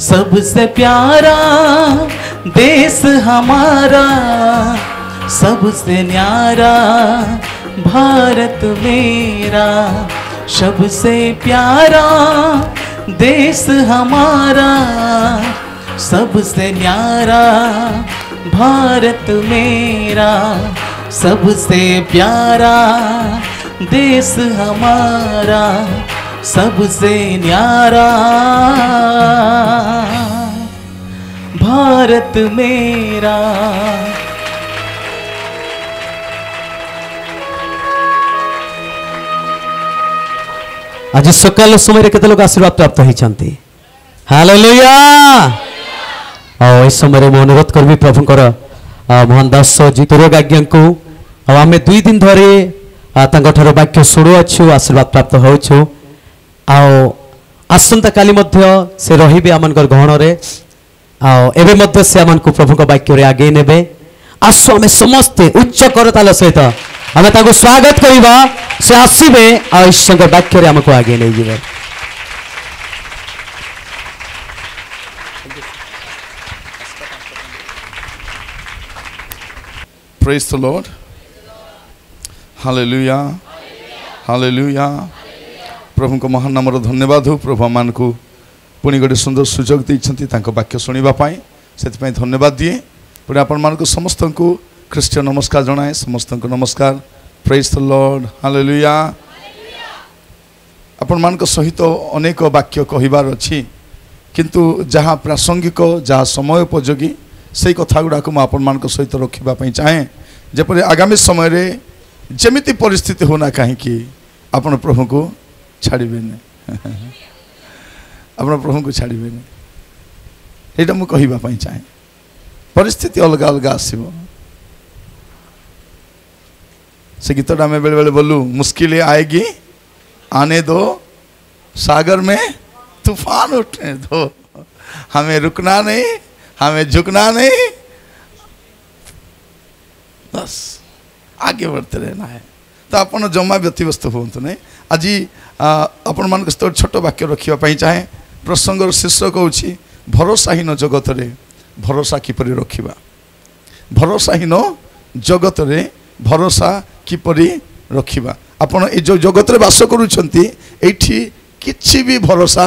सबसे प्यारा देश हमारा, सबसे न्यारा भारत मेरा। सबसे प्यारा देश हमारा, सबसे न्यारा भारत मेरा। सबसे प्यारा देश हमारा, सबसे न्यारा भारत मेरा। आज सकाल समय केते लोग आशीर्वाद प्राप्त होती। हालेलुया। और इस समय मैं अनुरोध करी प्रभुंकर मोहन दास जी तुरगाज्ञा को आम 2 दिन धरी वाक्य शुणुअछु, आशीर्वाद प्राप्त होछु। आसंता काली से रही आम गहण एवं से आम प्रभु वाक्य आगे ने। आसु आम समस्ते उच्च करताल सहित आम स्वागत करवा। से आसवे ईश्वर वाक्य आमको आगे नहीं जाए। Praise the Lord. Hallelujah. Hallelujah. प्रभु को महान नाम धन्यवाद हो। प्रभु मान को पुणी गोटे सुंदर सुजोग देते वाक्य शुणापी से धन्यवाद दिए। पुणी आपण मान समस्त को ख्रीष्टियन नमस्कार जनाए। समस्त को नमस्कार। Praise the lord. हालेलुया। आपण मान सहित अनेक वाक्य कहिबार अछि, किंतु जहाँ प्रासंगिक जहाँ समय उपयोगी से कथा गुड़ाक आपण मान सहित रखापी चाहे। जपरि आगामी समय रे जमिति परिस्थिति होना कहीं आपण प्रभु को छाड़बेनि, आपण प्रभु को छाड़बेनि। यहाँ मुझे कहवाई चाहे। परिस्थिति अलग अलग आसो। से गीतटा में बेले बेले बोलू, मुश्किलें आएगी आने दो, सागर में तूफान उठने दो, हमें रुकना नहीं, हमें झुकना नहीं, बस आगे बढ़ते रहना है। तो अपन जमा व्यतिव्यस्त हूँ नहीं। आज आपण मान छोट वाक्य रखापी चाहे। प्रसंगर शीर्षक हूँ भरोसाहीन जगत रे भरोसा किपरि रखिबा। भरोसाहीन जगत रे भरोसा किपरि रखिबा। आपण ए जो जगत रे वास करूछंती एठी किछि भी भरोसा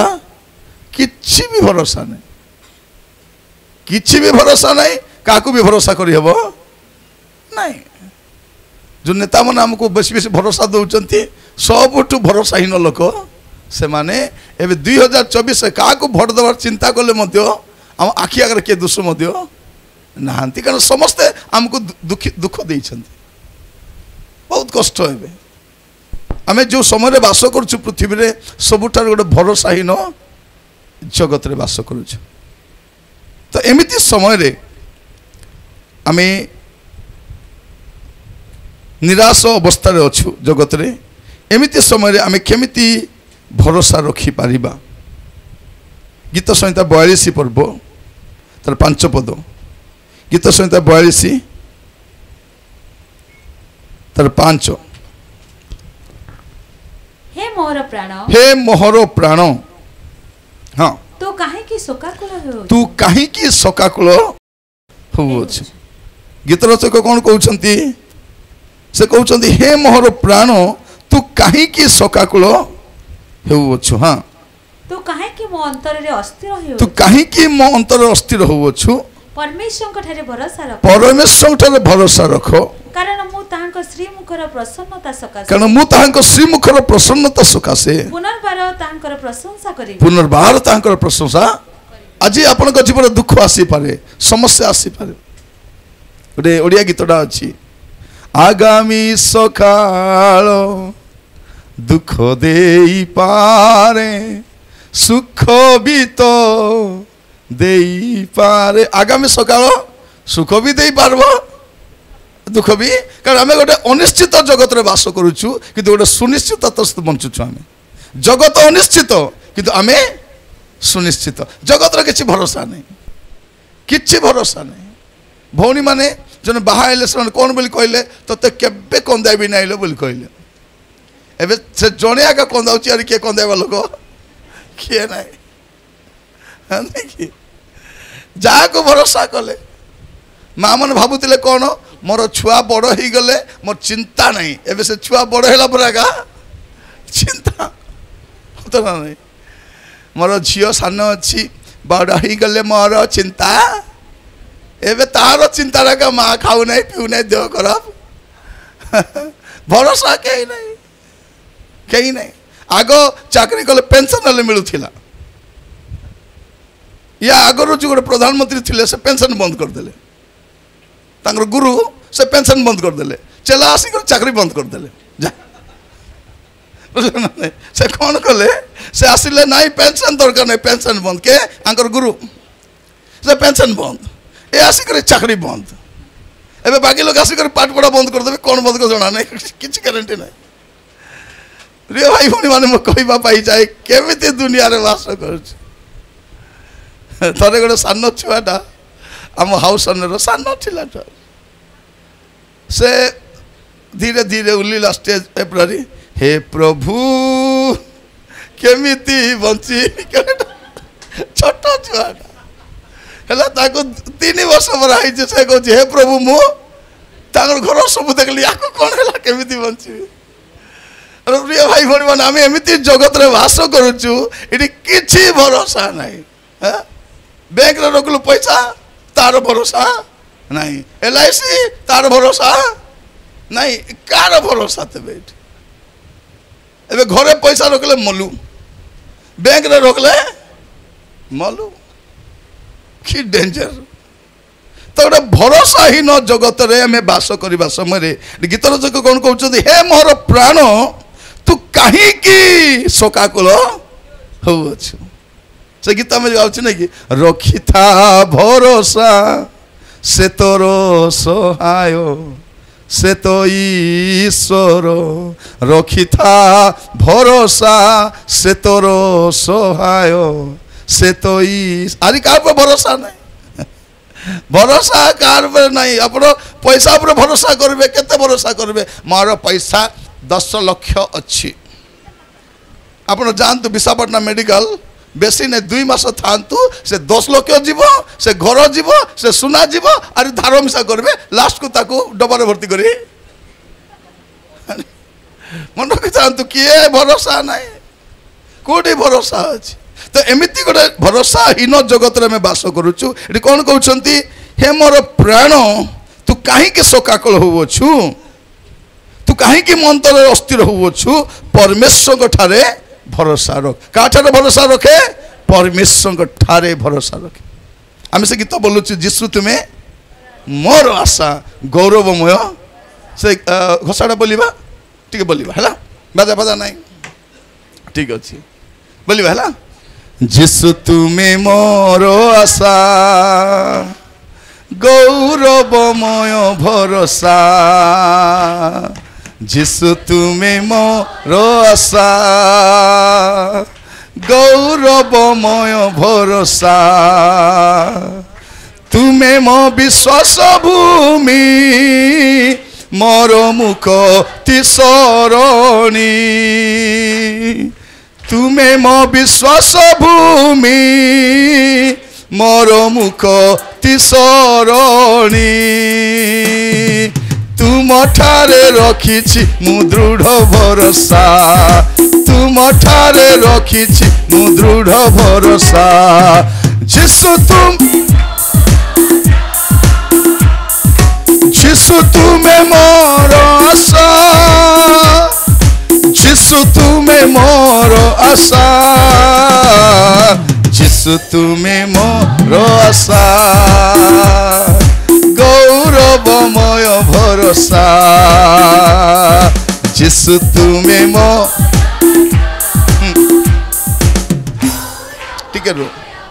नहीं, किछि भी भरोसा नहीं, काकू भी भरोसा करि हेबो नहीं। जो नेता मन हमको बेसी बेसी भरोसा दौरान सबुठू भरोसाहीन लोक से माने एवं 2024 क्या भोट देवार चिंता कले आम आखि आगे किए दुष नहांती, कारण समस्ते आमको दुख दे बहुत कष्ट है। आम जो समय बास करुँ पृथ्वी रे सबुठार गोटे भरोसाहीन जगत रे बास करुँ। तो एमिति समय रे आम निराश अवस्था अच्छु जगत रे। एमिति समय आम केमिति भरोसा रखी पारिबा। गीत संहिता 42 पर्व तार 5 पद। गीत संहिता 42 तार 5। हे मोहर प्राण, हे मोहर प्राण, हाँ तू काहेकि शोकाकुल हो, तू काहेकि शोकाकुल होउछ। गीत रचक कौन कहउछंती? से कहउछंती हे मोहर प्राण तू काहेकि शोकाकुल होउछ। हाँ तू काहेकि मो अंतर रे अस्थिर हो, तू काहेकि मो अंतर अस्थिर होउछ। परमेश्वर ठारे भरोसा रख, परमेश्वर ठारे भरोसा रख, कारण मु ताहांक श्रीमुखर प्रसन्नता सकासे, कारण मु ताहांक श्रीमुखर प्रसन्नता सकासे पुनर्बार ताहांकर प्रशंसा करी, पुनर्बार ताहांकर प्रशंसा। आज आपनक जीवन दुख आसी पारे, समस्या आसी पारे। गोटे ओडिया गीतटा अछि, आगामी सकाळ दुख देई पारे सुख भी तो देई पारे। आगामी सकाळ सुख भी देई पारबो, दुख भी, कारण आम गोटे अनिश्चित जगत रे बास करूछु, किंतु गोटे सुनिश्चित बंचुछु। आम जगत अनिश्चित किंतु आम सुनिश्चित। जगत रे किछि भरोसा नहीं, किछि भरोसा नहीं। भौणी माने जन बाहा से कौन बोली कहले तोते केबे कंदाबी नाइल बोली कहले। एबे से जणे आका कंदाउची, अरे किए कंदाइबा लोक किए नाइ। नहीं जहाँ को भरोसा कले माँ मैंने भावुले कौन मोर छुआ बड़ हो गले मोर चिंता नहीं एवं से छुआ बड़ है पर चिंता तो ना नहीं मोर झील सान अच्छी बड़ हो गले मोर चिंता एवं तार चिंता का माँ खाऊ नहीं पीऊ नहीं देह खराब भरोसा कहीं नहीं आग चाकरी कले पेंशन मिलूला या आगर जो गोटे प्रधानमंत्री थे से पेंशन बंद करदे गुरु से पेंशन बंद करदे चेला आसिक चाकरी बंद करदे जा से कौन कले से आसिले नाई पेंशन दरकार नहीं पेंशन बंद के आंकर गुरु से पेंशन बंद ये आसिक चाकरी बंद एवं बाकी लोग आसिक पाठ पढ़ा बंद करदे कौन बंद कर जाना नहीं किसी गारंटी नहीं प्रिय भाई भौणी मैंने कहवा पाई जाए केमी दुनिया रे बास कर थे गोटे सान छुआटा आम हाउस ओनर सान था से धीरे धीरे उल्लिला स्टेज एप्री हे प्रभु केमिति बंची छोट छुआटा है 3 वर्ष बराई से कह हे प्रभु मु घर सब देखली या कौन है केमिति बंची प्रिय भाई भौणी मैंने आम एमती जगत रे बास करुचु ये किसी भरोसा नहीं बैंक रे रखलु पैसा तार भरोसा नहीं LIC तार भरोसा नहीं कार भरोसा तेरे एवं घरे पैसा रखले मलु बैंक रे रखले मलु कि डेंजर तो गोटे भरोसाहीन जगत रे आम बास करवा समय गीत रचक कौन कहते हे मोर प्राण तू कहीं शोकाकुल होछु से गीत में गाँच नहीं कि रखी था भरोसा से तोर सहाय से तो ईश्वर रखी था भरोसा से तोर सहाय से तो आदि कार पर भरोसा नहीं भरोसा कार पर नहीं आप पैसा पर भरोसा करेंगे केते भरोसा करेंगे मोर पैसा 10 लाख अच्छी आप जानतु विशाखापट्टनम मेडिकल बेसी नहीं 2 मास था से 10 लाख जीव से घर जीव से सुना जीव आर धार मिशा करेंगे लास्ट को ताकू डबारे भर्ती कर मन रखी था किए भरोसा नहीं कौटी भरोसा अच्छी तो एमती गोटे भरोसाहीन जगत में बास करुचु ये कौन कहते हे मोर प्राण तू कहीं शोकाकुल होछु तू कहीं मंत्र अस्थिर होछु परमेश्वर ठारे भरोसा रख क्या भरोसा रखे परमेश्वर ठारे भरोसा रखे आम से गीत बोलुचु जीशु तुम्हें मोर आशा गौरवमय से घोषाटा बोलिबा टिके बोलिबा हैला बाजा बाजा नहीं ठीक अच्छे बोलिबा हैला जीशु तुम्हें मोर आशा गौरवमय भरोसा जीशु तुम्हें मोर आशा गौरवमय भरोसा तुम्हें मो विश्वास भूमि मोर मुक्ति सरणी तुम्हें मो विश्वास भूमि मोर मुक्ति सरणी तुम ठारे रखी मु दृढ़ भरोसा तुम ठारे रखी मु दृढ़ भरोसा जीशु तुम्हें मोर आशा जीशु तुम्हें मोर आशा जीशु तुम्हें मोर आशा गौरवमय भरोसा जीशु तुम्हें मो ठीक है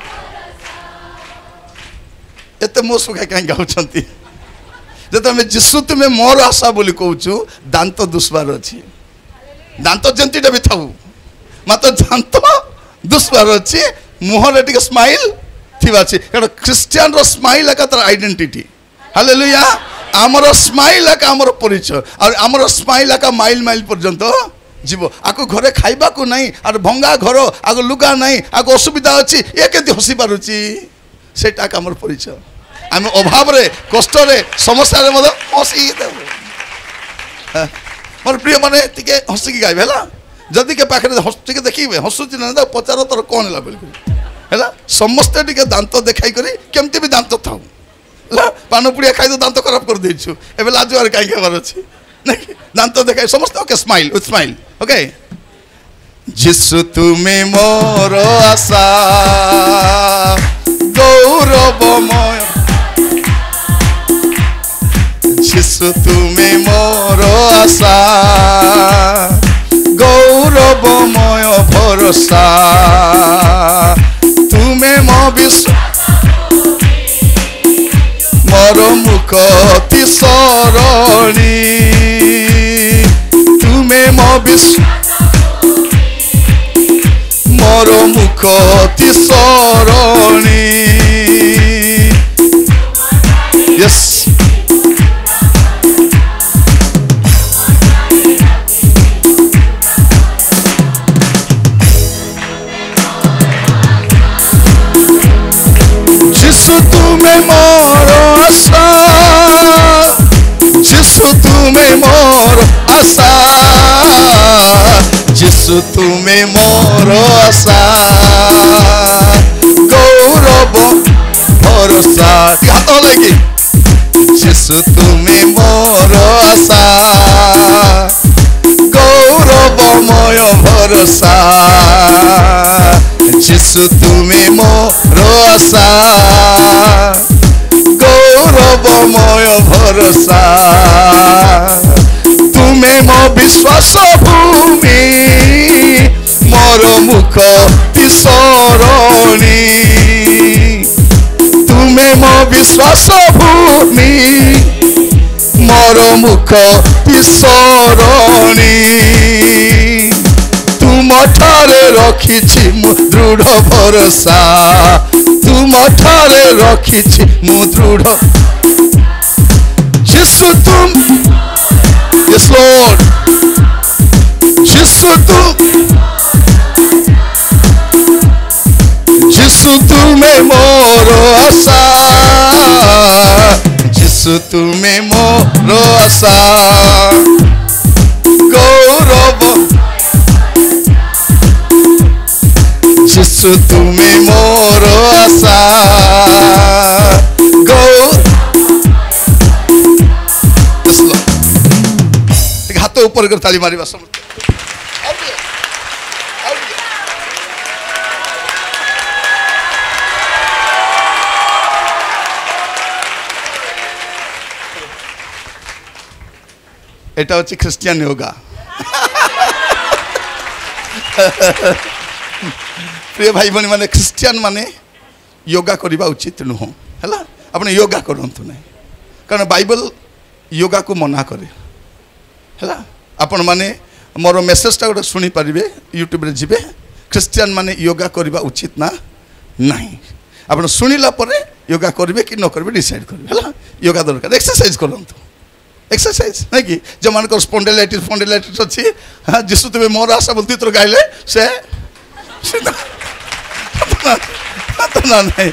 एत मो सुखा कहीं गाँव जब आम जीशु तुम्हें मोर आशा बोली कहूँ दांत दुष्बार अच्छी दांत जंतीटा भी थाऊ मात्र दांत दुष्बार अच्छी मुहर टे स्माइल थी कारण क्रिस्टियान स्माइल एका तार आइडेंटिटी हालेलुया आमर स्माइल एका आमर परिचय और आमर स्माइल एका माइल माइल पर्यंत जीव आको घरे खाइबा को नहीं आर भंगा घर आगो लुगा नहीं आगो असुविधा अच्छी ये केमती हसी पारुची सेटा का हमर परिचय आम अभाव रे कष्ट रे समस्या रे मद हसी देबो मोर प्रिय माने टिके हसी की गाइबे हला जदि के पाखरे टिके देखिबे हसुची ना पचार तोर कोन ला बिल्कुल हला समस्त टिके दांत देखाई करी केमती भी दांत थाउ हला पान पुड़िया खाइ तो दांत खराब कर देछु एबे लाजो आर काई खबर अछि नहीं दांत देखाई समस्त okay smile with smile okay जिसु तुमे मोर आशा गौरवमय जिसु तुमे मोर आशा गौरवमय भरोसा तुमे मो विश्वास मोर मुक्ति सरणी तुमे मो विश्वास मोर मुक्ति सरणी यस जिसु तुमे मोर आशा जिसु तुमे मोर आशा जिसु तुमे मोर आशा गौरव भरोसा हाथ लगी जिसु तुमे मोर आशा गौरवमय भरोसा जिसु तुमे मोर आशा गौरवमय भरोसा तुमे मो विश्वास भूमि मोर मुक्ति सरणी तुमे मो विश्वास भूमि मोर मुक्ति सरणी तुम ठारे रखिछि मु दृढ़ भरोसा तुम ठारे रखिछि मु दृढ़ जिसु तुम यस लॉर्ड जिसु तुमे मोर आशा जिसु तुमे मोर आशा गौरव जिसु तुमे मोर आशा हाथ ऊपर कर ताली मारिबा समझ एटा होची ख्रिस्टियन योगा प्रिय भाई बहनी माने ख्रिस्टियन माने योगा करवा उचित नुह है आपने योगा करंतु नहीं कारण बाइबल योगा को मना करे है आपण माने मोर मेसेजटा गोटे शुणी पारे यूट्यूब रे जीवे ख्रिस्टियन माने योगा करवा उचित ना नहीं आप शुणिला योगा करेंगे कि न करेंगे डिसाइड करेंगे है योगा दरकार एक्सरसाइज करंतु एक्सरसाइज नहीं कि जो मान स्पॉन्डिलाइटिस अच्छी हाँ जिसु तुम्हें मोर आशा बोलती तो गाइले से ना नहीं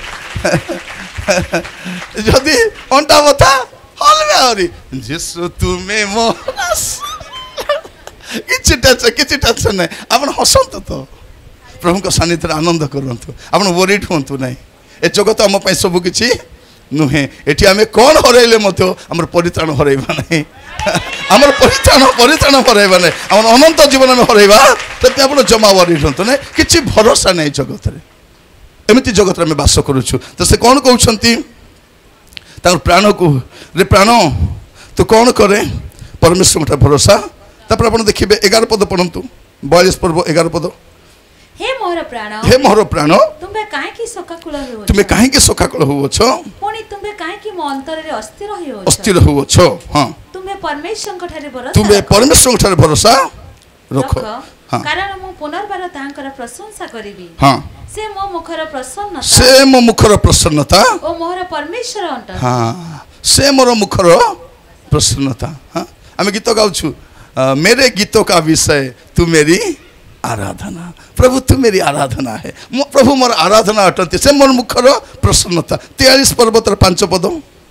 जदि अंटा बता हल में आरी जिसु तुम्हें मोर आशा किसी टेंशन नहीं आप हसंत तो प्रभु को सानिध्य आनंद करंतु आप वरीड हुंतु नहीं ए जगत आम सब किसी नुहे एटी आम कौन हरइले आम परित्राण हरइबा नहीं आम परित्राण हरइबा नहीं आम अनंत जीवन में हरइबा तब आप जमा वरीड हुंतु नहीं किसी भरोसा नहीं जगत में एमती जगत में बास करुचु तो से कौन कहते प्राण को रे प्राण तू कौन करे परमेश्वर भरोसा तापर आप देखिए 11 पद पढ़ंतु 42 पर्व 11 पद हे मोर प्राण तुम्हें काहे की शोकाकुल होउछो पुनी तुम्हें काहे की मो अंतर रे अस्थिर होउछो हां तुम्हें परमेश्वर ठारे भरोसा रखो हां कारण मो पुनर्बार तांकर प्रशंसा करिवि हां से मो मुखर प्रसन्नता ओ मोर परमेश्वर अंत हां से मोर मुखर प्रसन्नता हां आमे गीत गाउछु मेरे गीतों का विषय तू मेरी आराधना। प्रभु तू मेरी आराधना है, प्रभु मोर आराधना अटंती से मोर मुखर प्रसन्नता। 43 पर्वतर 5 पद।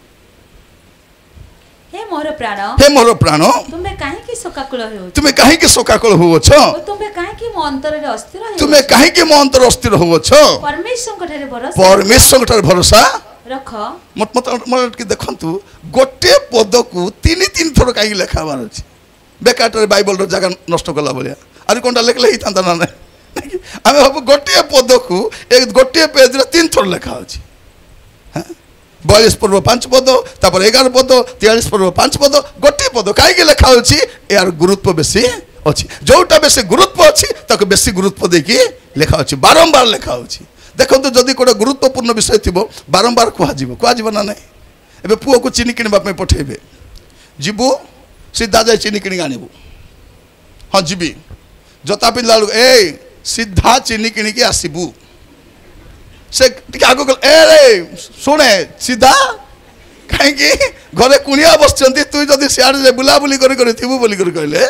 हे मोर प्राण हे मोर प्राण तुमे काहेकि शोकाकुल हेउछ, तुमे काहेकि शोकाकुल होउछ, तुमे काहेकि मो अंतर रे अस्थिर हेउछ, तुमे काहेकि मो अंतर अस्थिर होउछ। परमेश्वर ठारे भरोसा परमेश्वर ठारे भरोसा रख। मत कि देखंतु गोटे पद को 3 थर काई लेखाबार अछि। बेकाटर बाइबल रो जगह नष्ट कला बलिया अरे कोनटा लेखले ही थांता ना नहीं। आमे हबो गोटे पद को एक गोटे पेज रे 3 थर लेखा अछि। 42 पर्व 5 पद, तापर 11 पद, 43 पर्व 5 पद, गोटे पद काई लेखा अछि। यार गुरुत्व बेसी अछि, जोटा बेसी गुरुत्व अछि ताको बेसी गुरुत्व देकी लेखा अछि, बारंबार लेखा अछि। देखो जदि कोटे गुरुत्वपूर्ण विषय थिबो बारंबार कुआ ना नहीं। एबे पुओ को चीनी किनबा पे पठेबे, जीबू सीधा जाय चीनी किनी आनिबू। हाँ जीबी जोता पिंधला ए सीधा चीनी किनी के आसीबू। से टिके आगो ए रे सुने सीधा कहीं घरे कुनिया बसचंती तू जदि सियाड़े बुलाबुली करी थिबू बोली करी कहले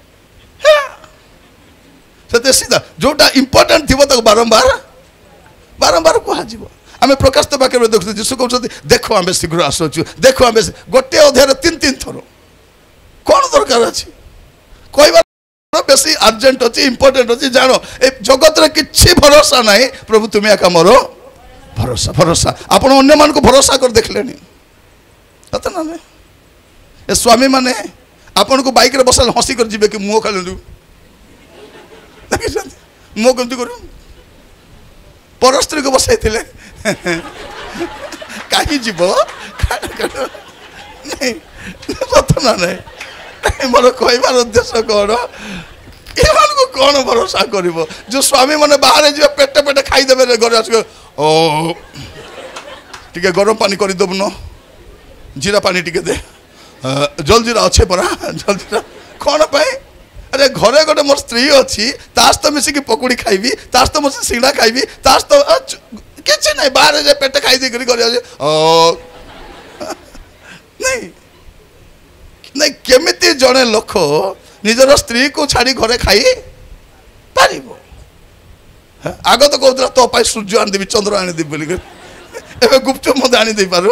से सीधा जोटा इंपोर्टेंट थिबो ताको बारंबार कह। आम प्रकाश पाखे देखु जीशु कहते देखो आम शीघ्र आसुचु, देखो आम गोटे अध्याय 3 थर कौन दरकार अच्छी कहबार बेसी अर्जेंट अच्छी इंपोर्टेंट अच्छी। जान ए जगत रे किछि भरोसा नहीं, प्रभु तुम्हें एका मोर भरोसा। भरोसा आपण अन्य मान को भरोसा कर देखले सत ना नहीं। ए स्वामी माने आपण को बाइक रे बसल हसी कर जीवे कि मुंह खाली मुंह कमती करू परस्त्री को बसाई कहीं जीव नहीं सत ना नहीं। मोर कहबार उद्देश्य कौन एमान को कौन भरोसा करिवो। जो स्वामी माने बाहर जीव पेटे पेटे खाईदेवे घर आस ओ टिके गरम पानी कर दबुन, जीरा पानी टिके दे, जलजीरा अच्छे परा जलजीरा कौन पाए। अरे घरे गोटे मोर स्त्री अच्छी तास तो मिसिकी पकुड़ी खाइबी, तास तो मुझे सिंगड़ा खाइबी, तास तो किसी नहीं बाहर जाए पेट खाई दी नहीं नहीं। केमिति जड़े लोक निजर स्त्री को छाड़ी घरे खाई पार। आग तो कहते तो पाई सूर्य आनीदेवी चंद्र आनीदेवी बोलिक एवं गुपचुप मत आनी पार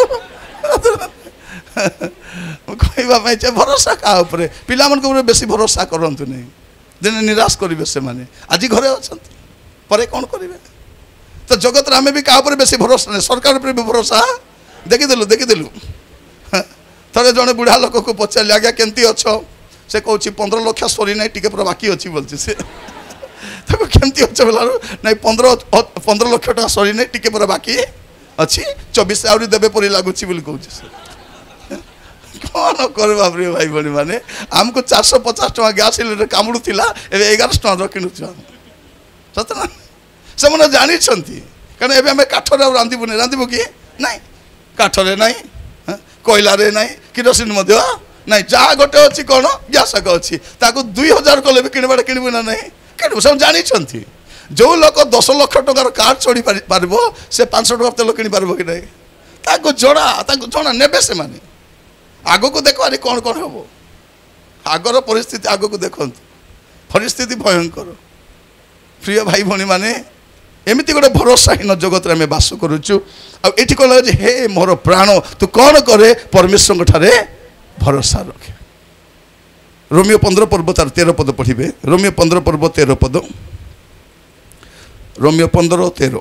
कहवाई चाहे भरोसा क्या पिला मान बेसी भरोसा करतु नहीं, दिने निराश करेंगे से माने आज घरे अच्छा पर कौन करेंगे। तो जगत आम भी क्या बेसी भरोसा नहीं, सरकार पर भी भरोसा देखीदेलु। थे जड़े बुढ़ा लोक को पचारे आज्ञा केमती अच्छ, से कौन 15 लाख सरी ना टी पूरा बाकी अच्छी बोलती से केमती अच्छे बोला नहीं 15 लाख टाँग सरी ना टी पूरा बाकी अच्छी 24 आहरी देवे परी लगुच कहूँ कौन करवा प्रिय भाई भाई मैंने आमको 450 टका गैस सिलेंडर कामुड़ थिला एबे 1100 टका किनुछ सत ना से मन जानी कारण एबे हमें काठरे रांधिबु कि नहीं काठरे नहीं कोयला रे नहीं किरोसिन मध्य नहीं जहाँ गोटे अच्छी कौन गैस आग अच्छी ताको 2000 कले भी किणवा किणबू ना नहीं किणबू सब जानी। जो लोक 10 लाख टकार कार चढ़ी पार से 500 टका तेल किणी पार कि नहीं ताको जड़ा नेबे से माने आग को देख अरे कौन कौन हम आगर परिस्थिति आग को देखु परिस्थिति भयंकर। प्रिय भाई भाई मैंने एमती गोटे भरोसाहीन जगत आम बास करुचु आठी कहला हे मोर प्राण तू कौन करे परमेश्वर ठारे भरोसा रखे। रोमियो 15 पर्व तार 13 पद पढ़े, रोमियो 15 पर्व 13 पद, रोमियो 15:13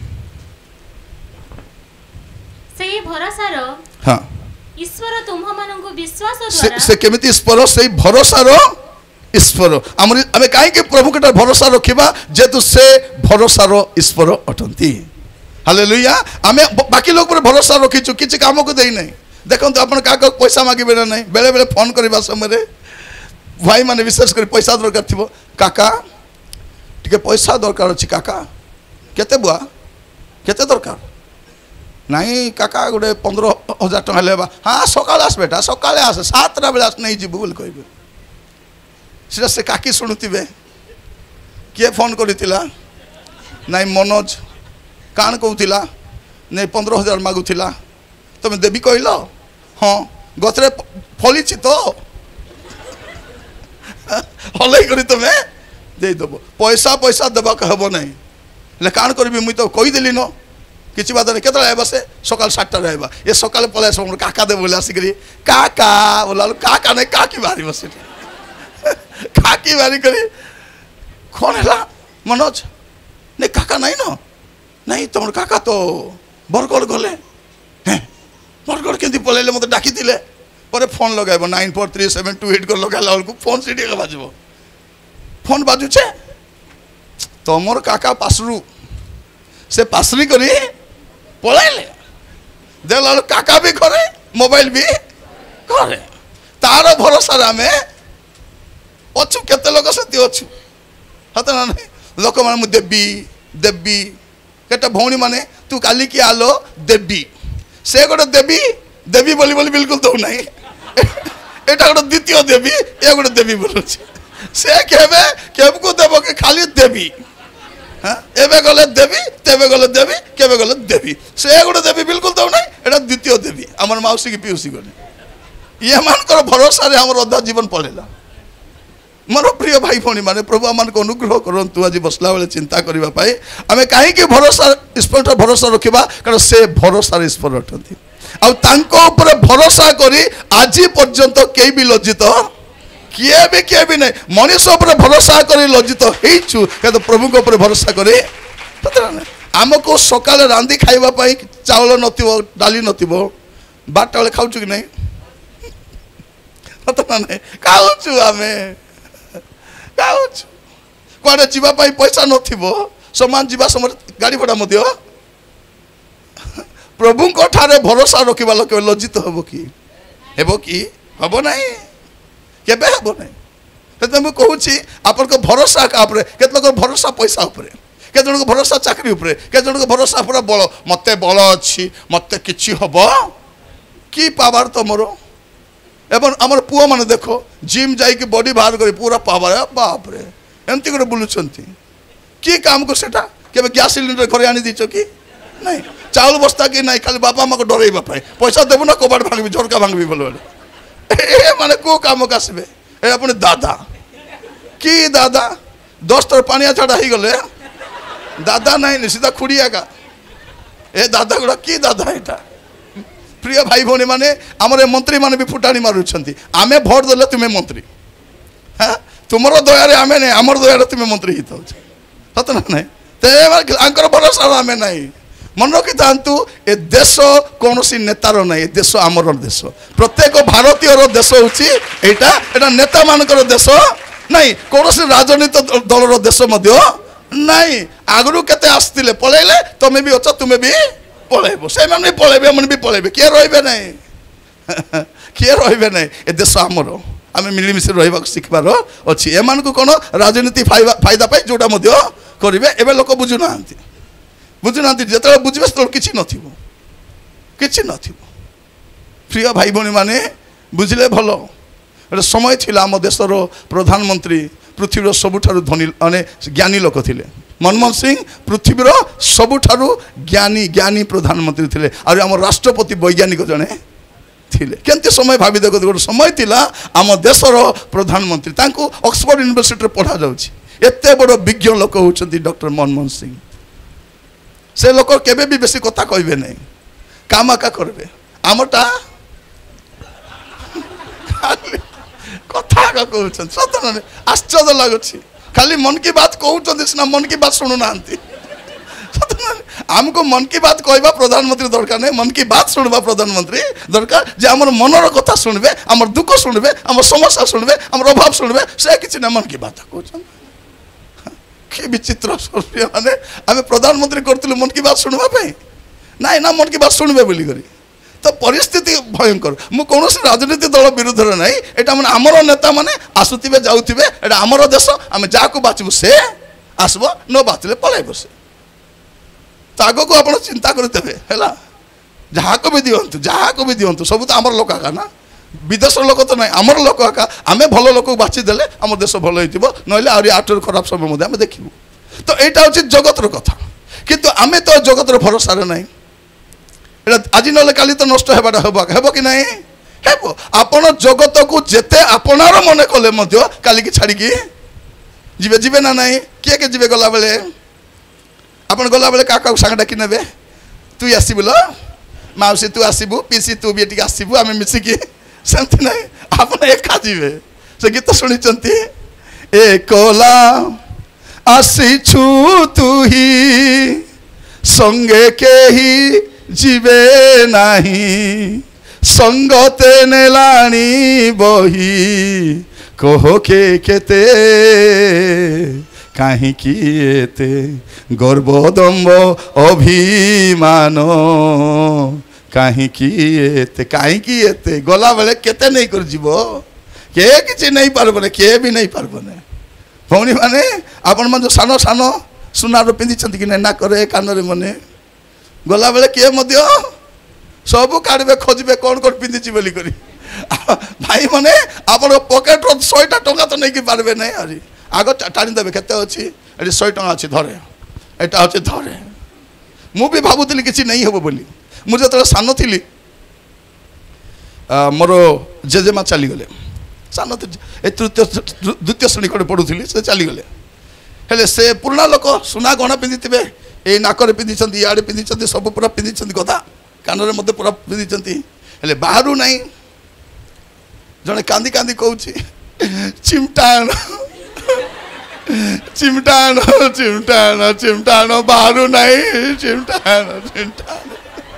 से भरोसार हाँ ईश्वर तुम मानक विश्वास द्वारा से केमिति ईश्वर से भरोसार ईश्वर आम कहीं प्रभु के भरोसा रखा जेतु से भरोसार ईश्वर अटंती। हालेलुया। आम बाकी लोग पर भरोसा रखीचु किसी काम को दे नहीं। देखो आप पैसा मागे ना नहीं बेले बेले फोन करने समय भाई मैंने विशेष कर पैसा दरकार थी काका टे पैसा दरकार अच्छी काका केते बुआ केते दरकार नहीं काका गोटे 15,000 टका लेवा हाँ सकाल आस बेटा सकाले आस 7टा बेले आस नहीं जीवु बोली कहे सीटा से काकी शुणुवे किए फोन करा नाई मनोज कान कहूला नहीं 15,000 मागुला तुम देवी कहल हाँ गतरे फली तो हलई कर तुम देदेव पैसा पैसा देवाक हम ना हेल्ले काण करी मुई तो कहीदेली न किसी बात नहीं केत से सकाल 7टार आवा ये सकाल पलै आस काका देव बोले आसिक काका बोला काका नहीं काकी बाहर से काकी बाहरी कर कौन है मनोज नहीं काका नहीं न नहीं तुम काका तो बरगढ़ गले बरगढ़ केमती पलैले मत डाकी पर फोन लगे 943728 को लगाला बेलू फोन सीटी बाज फोन बाजुचे तुमर काका पासरू से पासरी करी पलैले देला काका भी करे मोबाइल भी करे तार भरोसा आम अच्छु केते लोक से अच्छु हत ना नहीं लोक मैंने देवी देवी केटा भौणी माने तू काली की आलो देवी से गोटे देवी देवी बोली बोली बिल्कुल दौ ना एटा गोटे द्वितीय देवी ये गोटे देवी बोलूँ से केबे केबको देव के खाली देवी एबे गले देवी तेबे गले देवी केबे गले देवी से गोटे देवी बिल्कुल दौ ना एटा द्वितीय देवी आमर मौसी की पीयूसी गले ये मानकर भरोसा रे हमर अधा जीवन पड़ेला मोर प्रिय भाई भौणी माने प्रभु आम को अनुग्रह करतु आज बसला बेले चिंता करने आम कहीं भरोसा ईश्वर भरोसा रखा कारण से भरोसा ईश्वर अटंती आपर भरोसा करी आज पर्यंत कई भी लज्जित किए भी नहीं मनीष भरोसा कर लज्जित हो प्रभु के ऊपर भरोसा करे आमको सकाल रांधि खावाई चाउल नथिबो डाली नथिबो 12टा बेले खाऊँ कि नहीं खाऊँ आम कड़े जावाई पैसा नथिबो समान जीवा समय गाड़ी भड़ा मध्य प्रभु ठारे भरोसा रखा लोक लज्जित हम कि हम ना केबे हम ना मुझे कहूँ आपण भरोसा क्या केत भरोसा पैसा उपरे केत जन भरोसा चाकरी उपरे केत जन भरोसा पूरा बल मत बल अच्छी मत कि हम कि पावर तुमर एवं आमर पुआ मैंने देख जिम जाइए बॉडी बाहर कर पूरा पावर बाप रे एमती गोटे बुलूंट कि काम को सेटा के गैस सिलिंडर घर आनी दीच कि नहीं चाउल बस्ता कि नहीं खाली बापा माँ को डरइबा पैसा देबू ना कबाट भांगी झरका भांगी बोल माने को काम को आसबे ए अपने दादा कि दादा 10 थर पानिया छाड़ा ही गले दादा नहीं सीधा खुड़िया का ए दादा गुड़ा कि दादा एटा प्रिय भाई भौणी माने आमर मंत्री माने भी फुटाणी मारुछंती आमे भोट देले तुम्हें मंत्री हाँ तुमर दया रे आमे नहीं आमर दया रे तुम्हें मंत्री हित सत ना नहीं ते भरोसा आमे नहीं मन रखी था ए देश कौन सी नेतार ना ए देश आमर देश प्रत्येक भारतीय देश होता नेता मानकर देश नहीं कौन सी राजनीति दलर देश नहीं आगु केते आसते पलैले तुम्हें भी अच्छ तुम्हें भी पलैब से पलैबे मन भी पलैबे किए रे ना किए रे ना ए देश आमर आम मिलमिश रहा शिखबार अच्छी एम को कौन राजनीति फायदा पाई जोटा करेंगे एवं लोक बुझुना बुझुना जो बुझे से किसी न प्रिय भाई भौणी मैंने बुझे भल गोटे समय थी आम देशर प्रधानमंत्री पृथ्वीर सबुठारु धनी माने ज्ञानी लोक थे मनमोहन सिंह पृथ्वीर सबुठारु ज्ञानी प्रधानमंत्री थे और आम राष्ट्रपति वैज्ञानिक जड़े थिले केमती समय भावी देख गोटे समय थिला आम देशर प्रधानमंत्री तांको ऑक्सफोर्ड यूनिवर्सिटी पढ़ा जाउछि एते बड़ विज्ञ लोक होउछन्ति डॉक्टर मनमोहन सिंह से लोक केबे भी बेसी कथा कहबे नहीं कामाका करबे आमटा कथा का कहउछन सत न आश्चर्य लागुछि खाली मन की बात कहउछन्ति सिना मन की बात सुनु नांती आमको मन की बात कहवा प्रधानमंत्री दरकार नहीं मन की बात शुणवा प्रधानमंत्री दरकार जे आमर मनर कथा शुणबे आमर दुख शुणबे आमर समस्या शुणबे आमर अभाव शुणबे से किसी ना मन की बात कहते कि विचित्र माने आम प्रधानमंत्री करथिलु मन की बात शुणवा ना ना मन की बात शुणबे बोली करी तो परिस्थिति भयंकर मु कौन राजनीति दल विरुद्ध ना यहाँ मैंने आमर नेता मैंने आसुवे जाऊे एटा आमर देश आम जहाँ को बाचबू से आसब न बाचले पलैब से तो आग को आप चिंता करते है जहाँ को भी दिंतु सब तो आमर लोक आका ना विदेश लोक तो ना आमर लोक आका आम भल लोक बाछीदे आम देश भल हो ना आठर खराब समय आम देखू तो यहाँ हूँ जगतर कथा किंतु आम तो जगतर भरोसा ना आज ना काली तो नष्ट हेबाटा हेब कि ना आपण जगत को जेते आपणार मन कले मध्य काली की छाड़ी की जीवे जीवे ना नहीं किए के जीवे गला बेले आपण गला बेले का सांग डाकी नेबे तू आसीबु ल माउसी तू आसीबु पीसी तू भी टिक आसीबु आमे मिसिकी सेंति नहीं आपण एका जीवे से गीत सुनी चंती एकोला आसी छु तू ही संगे के ही जीवे नहीं संगते नेलानी बही कहो के केते कहीं किएते गर्वदम्ब अभिमान कहीं किएते गला बेले केते नहीं कर जीव के किसी नहीं पारबने के भी नहीं पारबने भौणी माने आपण मन जो सान सान सुनार पिंधि कि ना करे कान मने गला बेले किए मध्य सब काढ़े खोजे कौन कौन पिंधि बोली करी भाई मैंने आप पकेट 100टा टंका तो नहीं पारे ना अरे आग टाणीदेवे केते अच्छी 100 टंका अच्छी धरे एटा अच्छे धरे मुझे भावुली कि नहीं हम बोली मुझे जो सान थी मोर जेजेमा चलीगले सान द्वितीय श्रेणी कड़े पढ़ुली से चलीगले हेले से पुराना लोक सुना गहना पिंधि ये नाक पिंधि इे पिंधि सब पूरा पिंधि गदा कान में मत पूरा पिंधि हेले बाहर नहीं जड़े कांदी कांदी कहूँ चिमटाण चिमटाण चिमटाण चिमटाण बाहर नहीं चिमटाण चिमटाण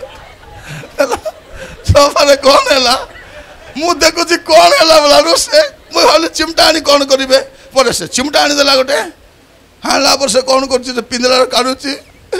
सब कौन है मु देखुची कौन है बोला से मुझे चिमटाणी कौन करेंगे पर से चिमटाणी देला गोटे हाँ पर से कौन कर पिंजरा काढ़ुची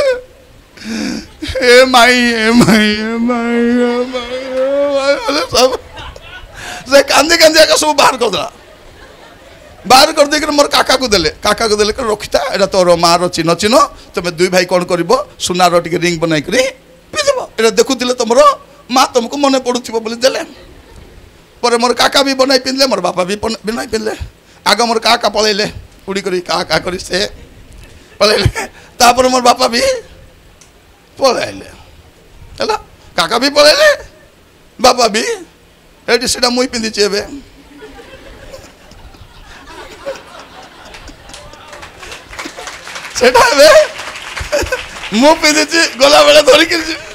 ए माई ए माई ए माई ए माई सब से कांदी कांदी आगे सब बाहर कर देकर मोर काका को देले रखिता एटा तोर मार चिन्ह चिन्ह तुम दुई भाई कौन कर सुनार टे रिंग बनाई पिंधब एटा देखुले तुम माँ तुमको मन पड़ुव बोली देले पर मोर काका भी बनाई पिंधले मोर बापा भी बनाई पिंधले आग मोर काका पलैले उड़ी कर का कर से पलैले तापर मोर बापा भी पलैले है काका भी पलैले बापा भी एटी से मुई पिंधि ए मु पिंधि गला बेले धरिक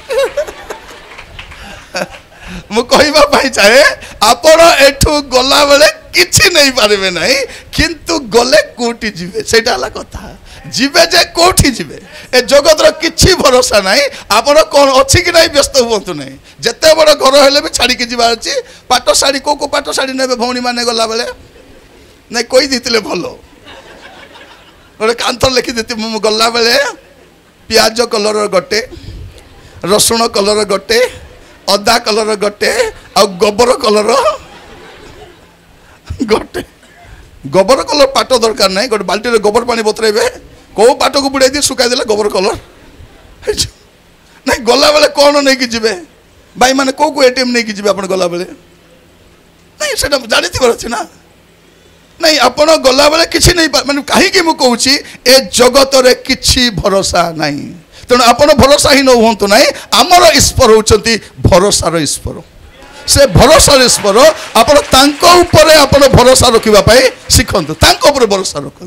मुझे चाहे आपण एठू गला बेले किसी नहीं पारे ना किंतु गले कोटी जीवे से कथा जीवे जे कोठी जीवे ए जगतर किसी भरोसा ना आपण कौन अच्छी कि नहीं व्यस्त हूँ ना जिते बड़ घर हेले भी छाड़ी जीवार अच्छी पाट शाढ़ी को पाट शाढ़ी ने भौणी मैंने गला बेले नहीं कही देते भल गोटे कांथ लिखि देती गला बेले पियाज कलर गोटे रसुण कलर गोटे अदा कलर गोटे आ गोबर कलर गोटे गोबर कलर पाट दरकार नहीं गोटे बाल्टी गोबर पानी बतरेबे कौ पाट को बुड़ाई दी सुखाई देला गोबर कलर नहीं गला बेले कौन नहीं कि जीवे भाई मैंने कौ एटीएम नहीं कि जीवे आप गला बेले नहीं से जानी अच्छी ना नहीं आपण गला बेले किसी नहीं माने कहीं मुझे कहूँ ए जगत रे किसी भरोसा नहीं तेणु आप भरोसा ही न हूँ ना आमर ईश्वर होती भरोसार ईश्वर से भरोसार ईश्वर आप भरोसा रखा शिखु भरोसा रखु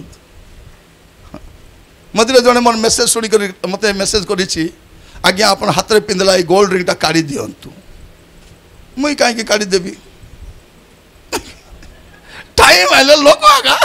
मझे जड़े मोर मेसेज शुणी मत मेसेज करी आज्ञा आप हाथ में पिंधला ये गोल्ड रिंगटा काढ़ी दिंतु मुई कहीं काढ़ीदेवी टाइम आइले लोक आगा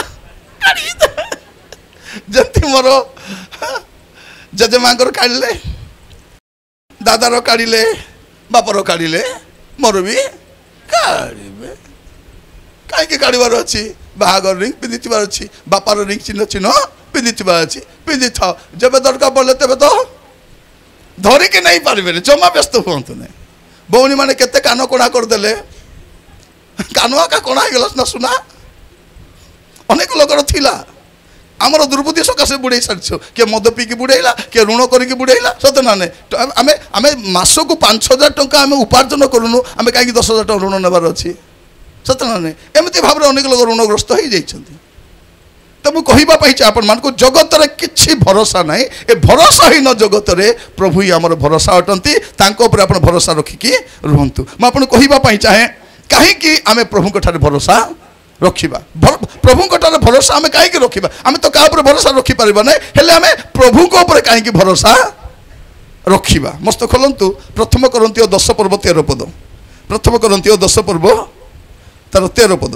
जति मोर जेजेमा काढ़ले दादार काढ़ले बापर काढ़ले मोर भी काढ़े कहीं काढ़ार अच्छी बाहागर रिंग पिंधि अच्छी बापार रिंग चिन्ह चिन्ह पिंधि अच्छी पिंधि था जब दरकार पड़े तेज तो धरिकी नहीं पारे जमा व्यस्त हूँ ना भौणी मैंने केते कान कोणा करदे कान आका कोणा गला ना सुना अनेक लोकर थिला आमर दुर्बुद्धि सकाशे बुड़े सारी किए मद पीकी बुड़ेला किए ऋण करके बुड़ेला सत ना आम आम मसक 5,000 टंका आम उपार्जन करूँ आम कहीं 10,000 टंका ऋण नेबार अच्छी सत ना एमती भाव में अनेक लोग ऋणग्रस्त हो जाती तो मुझे कहवाई आपण मान जगत रे किछि भरोसा ना ए भरोसाहीन जगत रे प्रभु ही आमर भरोसा अटंती तांको ऊपर आपण भरोसा रखिकी रुहतु मुझे कहवाई चाहे कहीं आमे प्रभु ठारे भरोसा रखिबा प्रभु ठारे भरोसा आमे कहीं रखिबा आमे तो का ऊपर भरोसा रखि परिबा नै हेले आमे प्रभु को ऊपर कहीं भरोसा रखिबा मस्त खोलंतु प्रथम करंतियो 10 पर्व 13 पद प्रथम करंतियो 10 पर्व तार 13 पद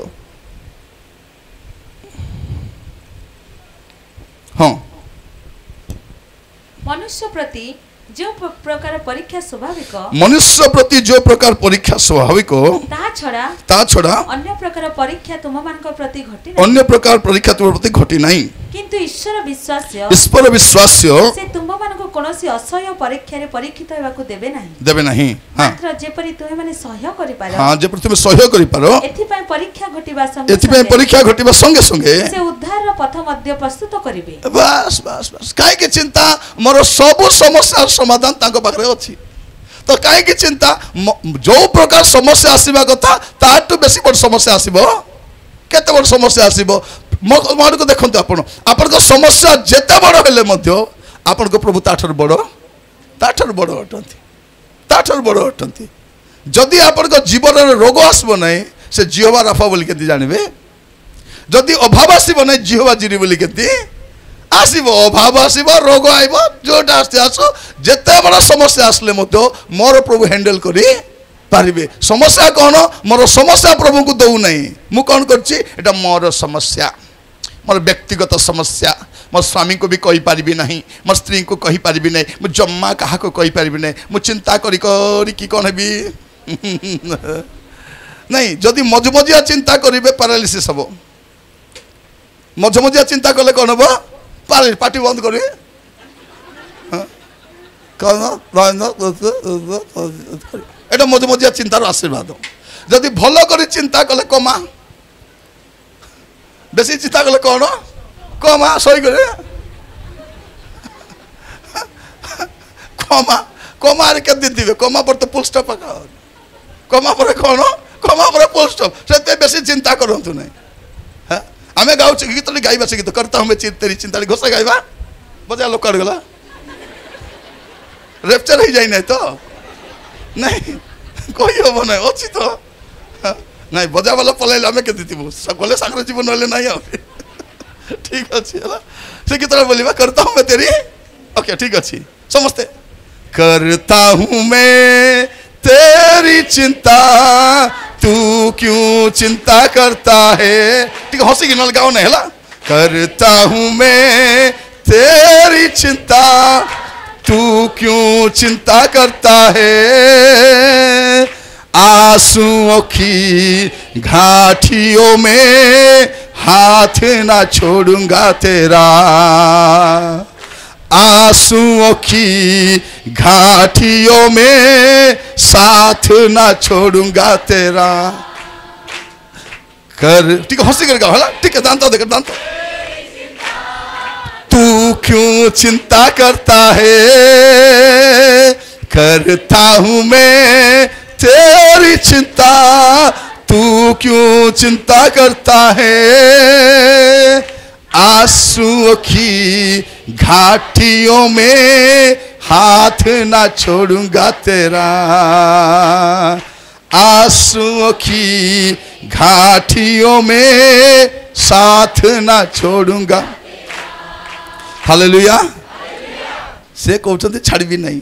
हाँ मनुष्य प्रति जो प्रकार परीक्षा स्वाभाविक मनुष्य प्रति जो प्रकार परीक्षा स्वाभाविक ता छड़ा अन्य प्रकार परीक्षा तुम मानक प्रति घटी अन्य प्रकार परीक्षा तुम प्रति घटी नहीं किंतु ईश्वर विश्वास से तुम मानक कोनोसी असह्य परीक्षा रे परीक्षित हेबाकू देबे नाही मात्र जेपरि तुमे माने सहय करि पारो हां जेपरि तुमे सहय करि पारो एथि पय परीक्षा घटिबा संगे संगे से उद्धार रो पथ मध्य प्रस्तुत करिवे बस बस बस काहे के चिंता मोर सब समस्या समाधान ताको पाखरे अछि तो काहे के चिंता जो प्रकार समस्या आसीबा कथा ताटू बेसी बड़ समस्या आसीबो केते बड़ समस्या आसीबो मोर को देखंतु आपण को समस्या जेते बड़ हेले मध्य आपण को प्रभु ताठर बड़ अटंती जदि आपण को जीवन रे रोग आसबो नै से जिहोवा राफा बोली केति जानिबे जदि अभाव आसीबो नै जिहोवा जिरी बोली केति आसीबो अभाव आसीबो रोग आइबो जोटा आसो जेते बड़ समस्या आसले मध्य मोर प्रभु हैंडल करी पारिबे समस्या कोन मोर समस्या प्रभु को दउ नै मु कोन करछि एटा मोर समस्या मोर व्यक्तिगत समस्या मोर स्वामी को भी कहि पारिबी नहीं मोर स्त्री को कहि पारिबी नहीं मु जम्मा कहा को कहि पारिबी नहीं मु चिंता करी कि कोन हेबी नहीं जदि मजमजिया चिंता करिबे पैरालिसिस हबो मजमजिया चिंता कले कोन हबो पार्टी बंद करी एटा मजमजिया चिंतार आशीर्वाद जदि भल करी चिंता कले कमा बेसी चिंता कले कौन कमा सही करे कमा रे के दिबे कमा पर तो फुल स्टॉप पका कमा पर कौन कमा पर फुल स्टॉप से बेसी चिंता करंतु नहीं हां हमें गाउ गीत गाइबा से गीत करता हमें तेरी चिंता घोषा गाइबा बजा लोक कर गला रेप्चर ही जाई नहीं तो नहीं कोई हो नहीं अछि तो नहीं बजा वाला पलाइले हमें के दितिबो सकले सागरे जीवन होले नहीं आ ठीक अछि हला से की तरह बोलीबा करता हूं मैं तेरी ओके ठीक अछि समझते करता हूं मैं तेरी चिंता तू क्यों चिंता करता है ठीक हंसी गिनल गाओ नहीं हला करता हूं मैं तेरी चिंता तू क्यों चिंता करता है आंसुओं की घाटियों में हाथ ना छोड़ूंगा तेरा आंसुओं की घाटियों में साथ ना छोड़ूंगा तेरा कर ठीक है हंसी करके हला ठीक है दांतो देकर दांतो तू क्यों चिंता करता है करता हूं मैं तेरी चिंता तू क्यों चिंता करता है आंसुओं की घाटियों में हाथ ना छोड़ूंगा तेरा आंसुओं की घाटियों में साथ ना छोड़ूंगा हालेलुया से कहते छाड़ी नहीं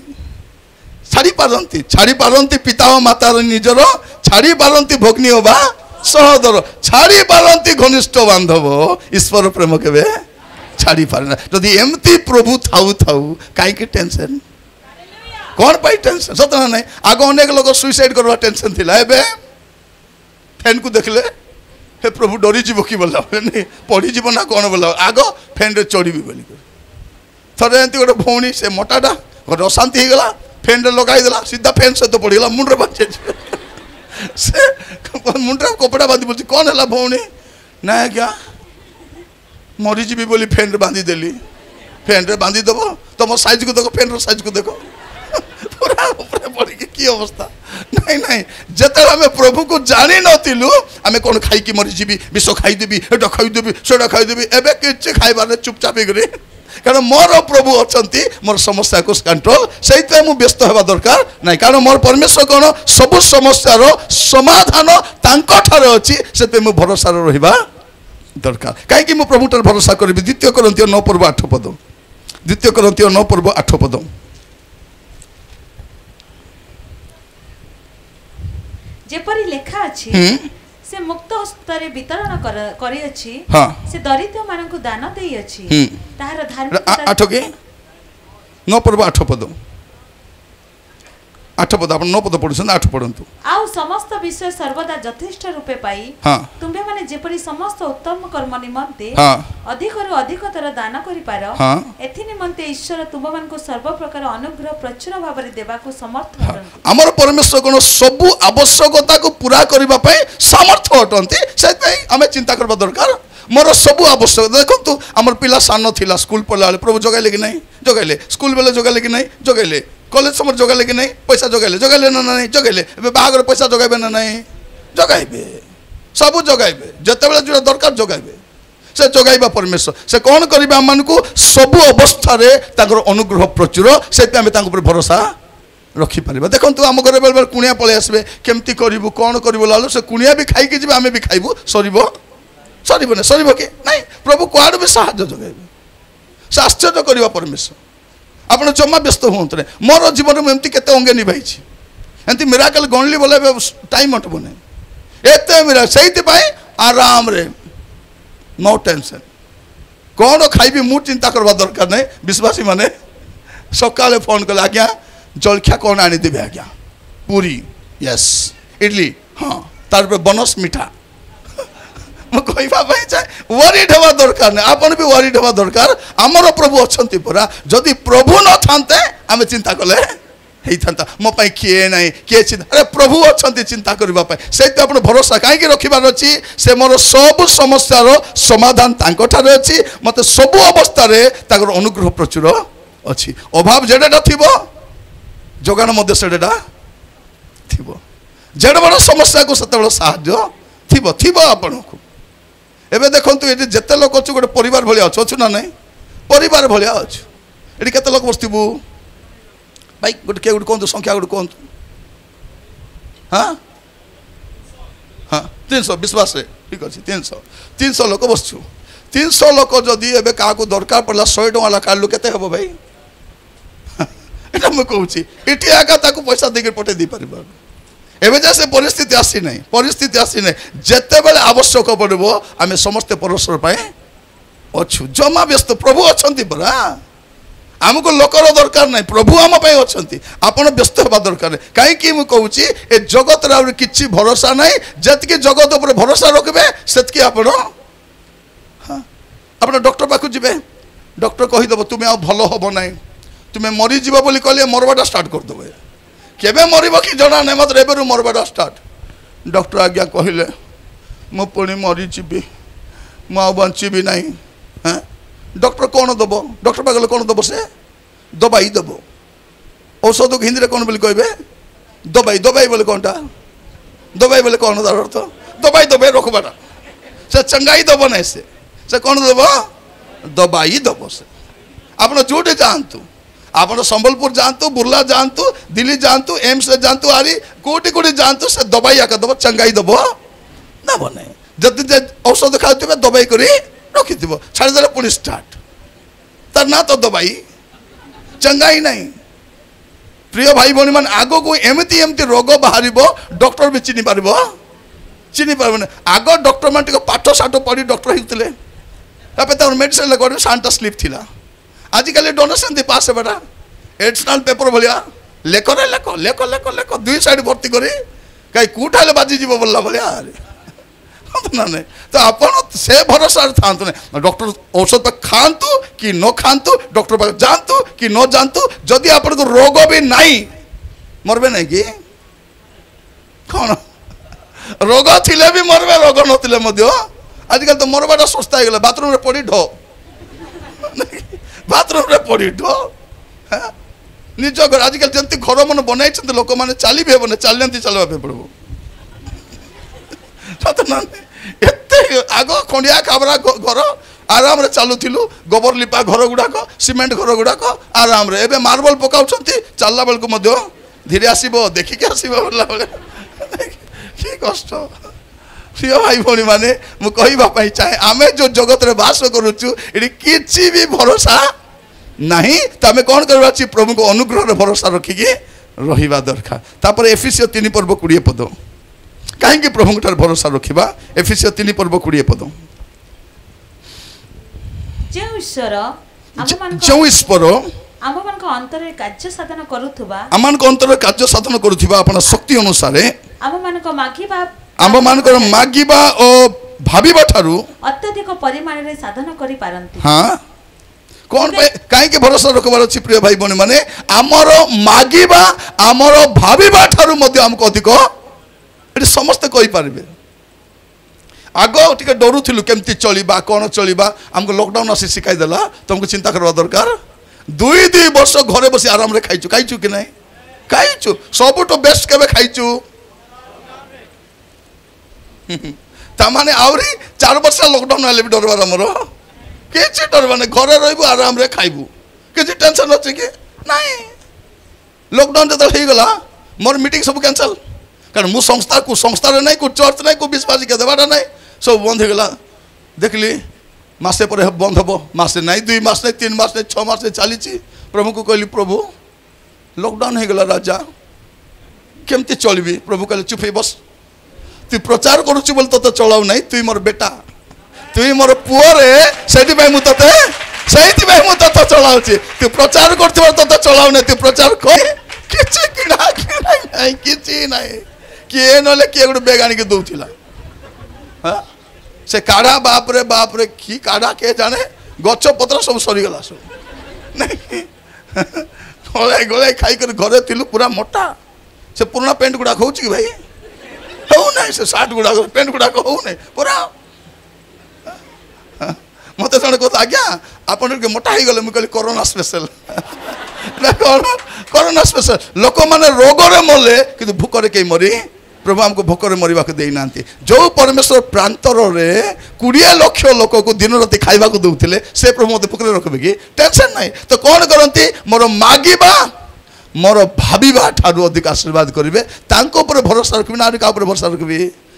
छाड़ी पारती पिता और माता निजर छाड़ी पारती भग्नी बा सहोदर छाड़ी पारती घनिष्ठ बांधव ईश्वर प्रेम के छाड़ी पारे जदि एमती प्रभु थाऊ थाऊ कहीं टेंशन कौन पाई टेंशन सत ना नहीं आग अनेक लोग सुइसाइड करवा टेंशन थिला एबे फैन को देखले हे प्रभु डरी जीव कि बोला नहीं पड़ी जीव ना कौन बोला आग फैन रे चढ़ी बोली थोड़े एमती गोटे भौणी से मोटाटा गोटे अशांति हो गला फैन रे लगाईदेला सीधा फैन सहित पड़गला मुंडे बांधे से मुंडे कपड़ा बांधी बोलती कौन है भौणी ना क्या मरीजी बोली फैन रे बांधी देली फैन रे बांधी देव तुम साइज को देखो फैन रो साइज को देखो पूरा ऊपर पड़ी की अवस्था नहीं नहीं जते हमें प्रभु को जानी नथिलु हमें कौन खाई की मरीजी विष खाई देबी एटा खाई देबी सेटा खाई देबी एबे किछ खाइबार चुपचाप करे कारण मोर प्रभु अछंती मोर समस्या को कंट्रोल सेइते मु व्यस्त हेबा दरकार नाही कारण मोर परमेश्वर कोन सब समस्या रो समाधान तांको ठारे अछि सेते मु भरोसा रहिबा दरकार काहे कि मु प्रभु ठारे भरोसा करबी 2 कोरिन्थियो 9 पर्व 8 पद 2 कोरिन्थियो 9 पर्व 8 पद जेपरि लेखा अछि से मुक्त हस्ତରେ वितरण करी अछि से दरिद्र मानकु दान देई अछि ताहार धार्मिकता 8 के 9 पर्व 8 पद 8 पद आपण 9 पद पढुछन 8 पढंतु आउ समस्त विषय सर्वदा यथेष्ट रूपे पाई तुमे माने जेपरि समस्त उत्तम कर्म निमंते अधिकरु अधिकतर दान करि पारो एथि निमंते ईश्वर तुम मानकु सर्व प्रकार अनुग्रह प्रचुर भाबरे देबाकु समर्थ हरंती हमर परमेश्वर कोन सब आवश्यकता को पूरा करिबा पय समर्थ अटंती सेतै हमें चिंता करबा दरकार मोर सब आवश्यक देखंतु हमर पिला सान थिला स्कूल पढला प्रभु जगाइले कि नहीं जगाइले स्कूल बेले जगाइले कि नहीं जगाइले कॉलेज समय जगाइले कि नहीं पैसा जगाइले ना नहीं जगाइले एबे बाहागर पैसा जगाइबे ना नहीं जगाइबे सब जगाइबे जते बेले जो दरकार जगाइबे से जगाइबा परमेश्वर से कौन करिबे हम मानकु सब अवस्था रे ताकर अनुग्रह प्रचुर सेते हम तांको पर भरोसा रखी पारिबा देखंतु हम घरे बेले बेले कुनिया पळे आसबे केमती करिवु कोन करिवु लालो से कुनिया भी खाइ के जिबे हमें भी खाइबु सरीबो सरीबो कि नहीं प्रभु कुआड़ भी साहाय्य जगाइबे से आश्चर्य करिबा परमेश्वर आपण जम्मा व्यस्त होंतरे मोर जीवन में एमती केते अंगे निभाई एमती मिराकल गणली बोले टाइम अटबो नै एते मिरा सेति पाई आराम रे नो टेंशन कोन खाइबी मु चिंता करबा दरकार नै विश्वासी माने सकाळे फोन कले आज्ञा जलखिया कोन आनी देबे आज्ञा पूरी यस इडली हां तार पे बनस मीठा कहवा वरीड हवा दरकार नहीं आपन भी वरीड हवा दरकार आमर प्रभु अछंती परा जदि प्रभु न थांते आमे चिंता कले हेई थांता मो पई किए नाही के चिंता अरे प्रभु अछंती चिंता करबा पई सेते अपन भरोसा काहे कि रखिबार अछि से मोर सब समस्या रो समाधान तांको ठारे अछि मते सब अवस्था रे ताकर अनुग्रह प्रचुर अछि अभाव जेडेटा थिबो जोगान मध्ये सेडेटा थिबो जेड बड़ समस्या को सते बड़ साहाय्य थिबो थिबो आपन को एबे देखंतु एटी जते लोक अछि गोटे परिवार भलिया अछि ना नहीं परिवार भलिया अछि एटी केते लोक बसतिबु भाई गोटे के गोटे कोन संख्या गोटे कोन हां हां 300 विश्वास रे ठीक अछि 300 लोक बसछु 300 लोक जदी एबे का को दरकार पड़ला 100 टका ला कालु केते हबो भाई एटा म कहूची एटी आका ताको पैसा देके पटे दी परिबा एबे जैसे परिस्थिति आसी नहीं जेते बेले आवश्यक पड़बो आमे समस्त परमेश्वर पाए अछु जमा व्यस्त प्रभु अछंती परा हमको लोकर दरकार नहीं प्रभु हम पाए अछंती आपण व्यस्त होबा दरकार काहे कि म कहूची ए जगत रा किछि भरोसा नहीं जतके जगत ऊपर भरोसा रखबे सेतके आपण हां आपण डॉक्टर पाखु जिबे डॉक्टर कहि दबो तुमे आ भलो होबो नहीं तुमे मरि जिबो बोली कहले मरबाटा स्टार्ट कर दबे केबे मरिब कि जना नहीं मत एबेरु मरबाटा स्टार्ट डॉक्टर आज्ञा कहले मु पुणी मरी जीवी मु बंची भी नहीं हाँ डॉक्टर कौन दब डॉक्टर पागल कौन दब से दबाई दब औषध को हिंदी कौन बोली कहबे दबाई दबाई बोले कौनटा दबाई बोले कौन तार अर्थ दबाई दबाई रखबाटा से चंगाई दब नहीं से कौन दब दबाई दब से आप जोटे जातु आप संबलपुर जातु बुर्ला जातु दिल्ली जातु एम्स जातु आरी कोटी कोटी जातु से दबाई आका दब चंगाई दब ना बने जब औषध खाते दबाई करी रखी थी छाड़ दे पुणी स्टार्ट तार ना तो दबाई चंगाई नहीं प्रिय भाई भौणी मान आग को एमती एमती रोग बाहर डॉक्टर भी चिनी पार आग डॉक्टर मान पाठ साठ पढ़ी डॉक्टर होते मेडिसिन सांटा स्लीप थी आजिकल डोनेशन दी पास बेटा एडिशनल पेपर भाया लेख रे लेख लेख लेख लेख दुई साइड भर्ती करी कहीं कूटा बाजी जीव बोलला भाया ना नहीं तो आप से भरोसा था डॉक्टर औषध खातु कि न खातु डॉक्टर पास जातु कि न जातु जदि आप रोग भी नहीं मरबे नहीं कि कौन रोग थिले भी मरबे रोग नथिले मध्य आजिकल तो मरबाटा सस्ता हो गला बाथरूम रे पड़ी ढो बाथरूम रे पड़ी ढो निज घर आजिकल जंती घर मन बनाई लोक मैंने चली भी हेबने चलती चलवा पड़ो एते आग खंडिया खाबरा घर आराम रे चलुथिलु गोबर लिपा घर गुड़ाक सीमेंट घर गुड़ाक आराम रे एबे मार्बल पकाउछंती चलला बेल को मध्य धीरे आसीबो देखिके आसीबो बोलला बेले की कष्ट। प्रिय भाई भौणी माने मु कहबा पई चाहे आमे जो जगत रे वास करूछु एडी किछि भी भरोसा नहीं तमे कोन करबा छी प्रभु को अनुग्रह रे भरोसा रखिके रहिबा दरकार। तापर एफिसियो 3 पर्व 20 पद कहीं प्रभु ठार भरोसा रखिबा एफिसियो 3 पर्व 20 पद जो ईश्वर आमମାନଙ୍କ ଅନ୍ତରରେ କାର୍ଯ୍ୟ ସାଧନ କରୁଥିବା ଆମମାନଙ୍କ ଅନ୍ତରରେ କାର୍ଯ୍ୟ ସାଧନ କରୁଥିବା ଆପଣ ଶକ୍ତି ଅନୁସାରେ ଆମମାନଙ୍କର ମାଗିବା ଓ ଭାବିବା ଠାରୁ ଅତ୍ୟଧିକ ପରିମାଣରେ ସାଧନ କରି ପାରନ୍ତି। हां कोन पे काहे के भरोसा रखबार अछि प्रिय भाई बहन माने हमर मागिबा हमर भाबिबा ठारू मध्ये हमको अधिक एटी समस्त कहि पारबे। आगो टिके डरुथिलु केमती चलिबा कोन चलिबा हमको लॉकडाउन आसी सिखाई देला तुमको चिंता करबा दरकार। 2 वर्ष घरे बसी आराम रे खाइछु कि नहीं खाइछु सबटो बेस्ट केबे खाइछु ता माने आवरी 4 वर्ष लॉकडाउन आले भी डरबार हमरो किछि डरबा नै घरे रहबु आराम रे खाइबु किछि टेंशन अछि कि नहीं। लॉकडाउन जत हे गला मोर मीटिंग सब कैंसिल कारण मु संस्था रे नहीं को चर्च नहीं को विश्वास के देबाटा नहीं सब बंद हे गला देखली मासे पर बंद हबो मासे नहीं 2 मास नहीं 3 मास नहीं 6 मास नहीं चली प्रभु को कहली प्रभु लॉकडाउन हे गला राजा केमती चलबी प्रभु कहले चुप बस तू प्रचार करूछु बोल तो चलाऊ नहीं तू मोर बेटा तू मोर पुओ रे सेठी भाई मु तते सेठी भाई मु तते चलाउछि तू प्रचार करथबो तते चलाऊ नहीं तू प्रचार कर किछि किना नहीं किछि नहीं के नले के गुड बेगानी के दउथिला हां से काढ़ा बाप रे की काढ़ा के जाने गछ पत्र सब सरी गला सब नहीं गोले खाई कर घरे थिलु पूरा मोटा से पुराना पेंट गुडा खोउछि कि भाई हो नहीं से शर्ट गुडा पेंट गुडा को हो नहीं पूरा मते जने को आज्ञा आपन के मोटा ही गले मु कहली कोरोना स्पेशल कोरोना स्पेशल लोक माने रोग रे मले किंतु भूख रे के मरी प्रभु हमको भोक रे मरिबा को देई नांती जो परमेश्वर प्रांतर रे 20 लाख लोक को दिन राति खाइबा को दउथिले से प्रभु मते भोक रे रखबे कि टेंशन नहीं तो कोन करंती मोर मागिबा मोर भाबिबा ठारू अधिक आशीर्वाद करिवे तांको ऊपर भरोसा रखबे ना का ऊपर भरोसा रखबे।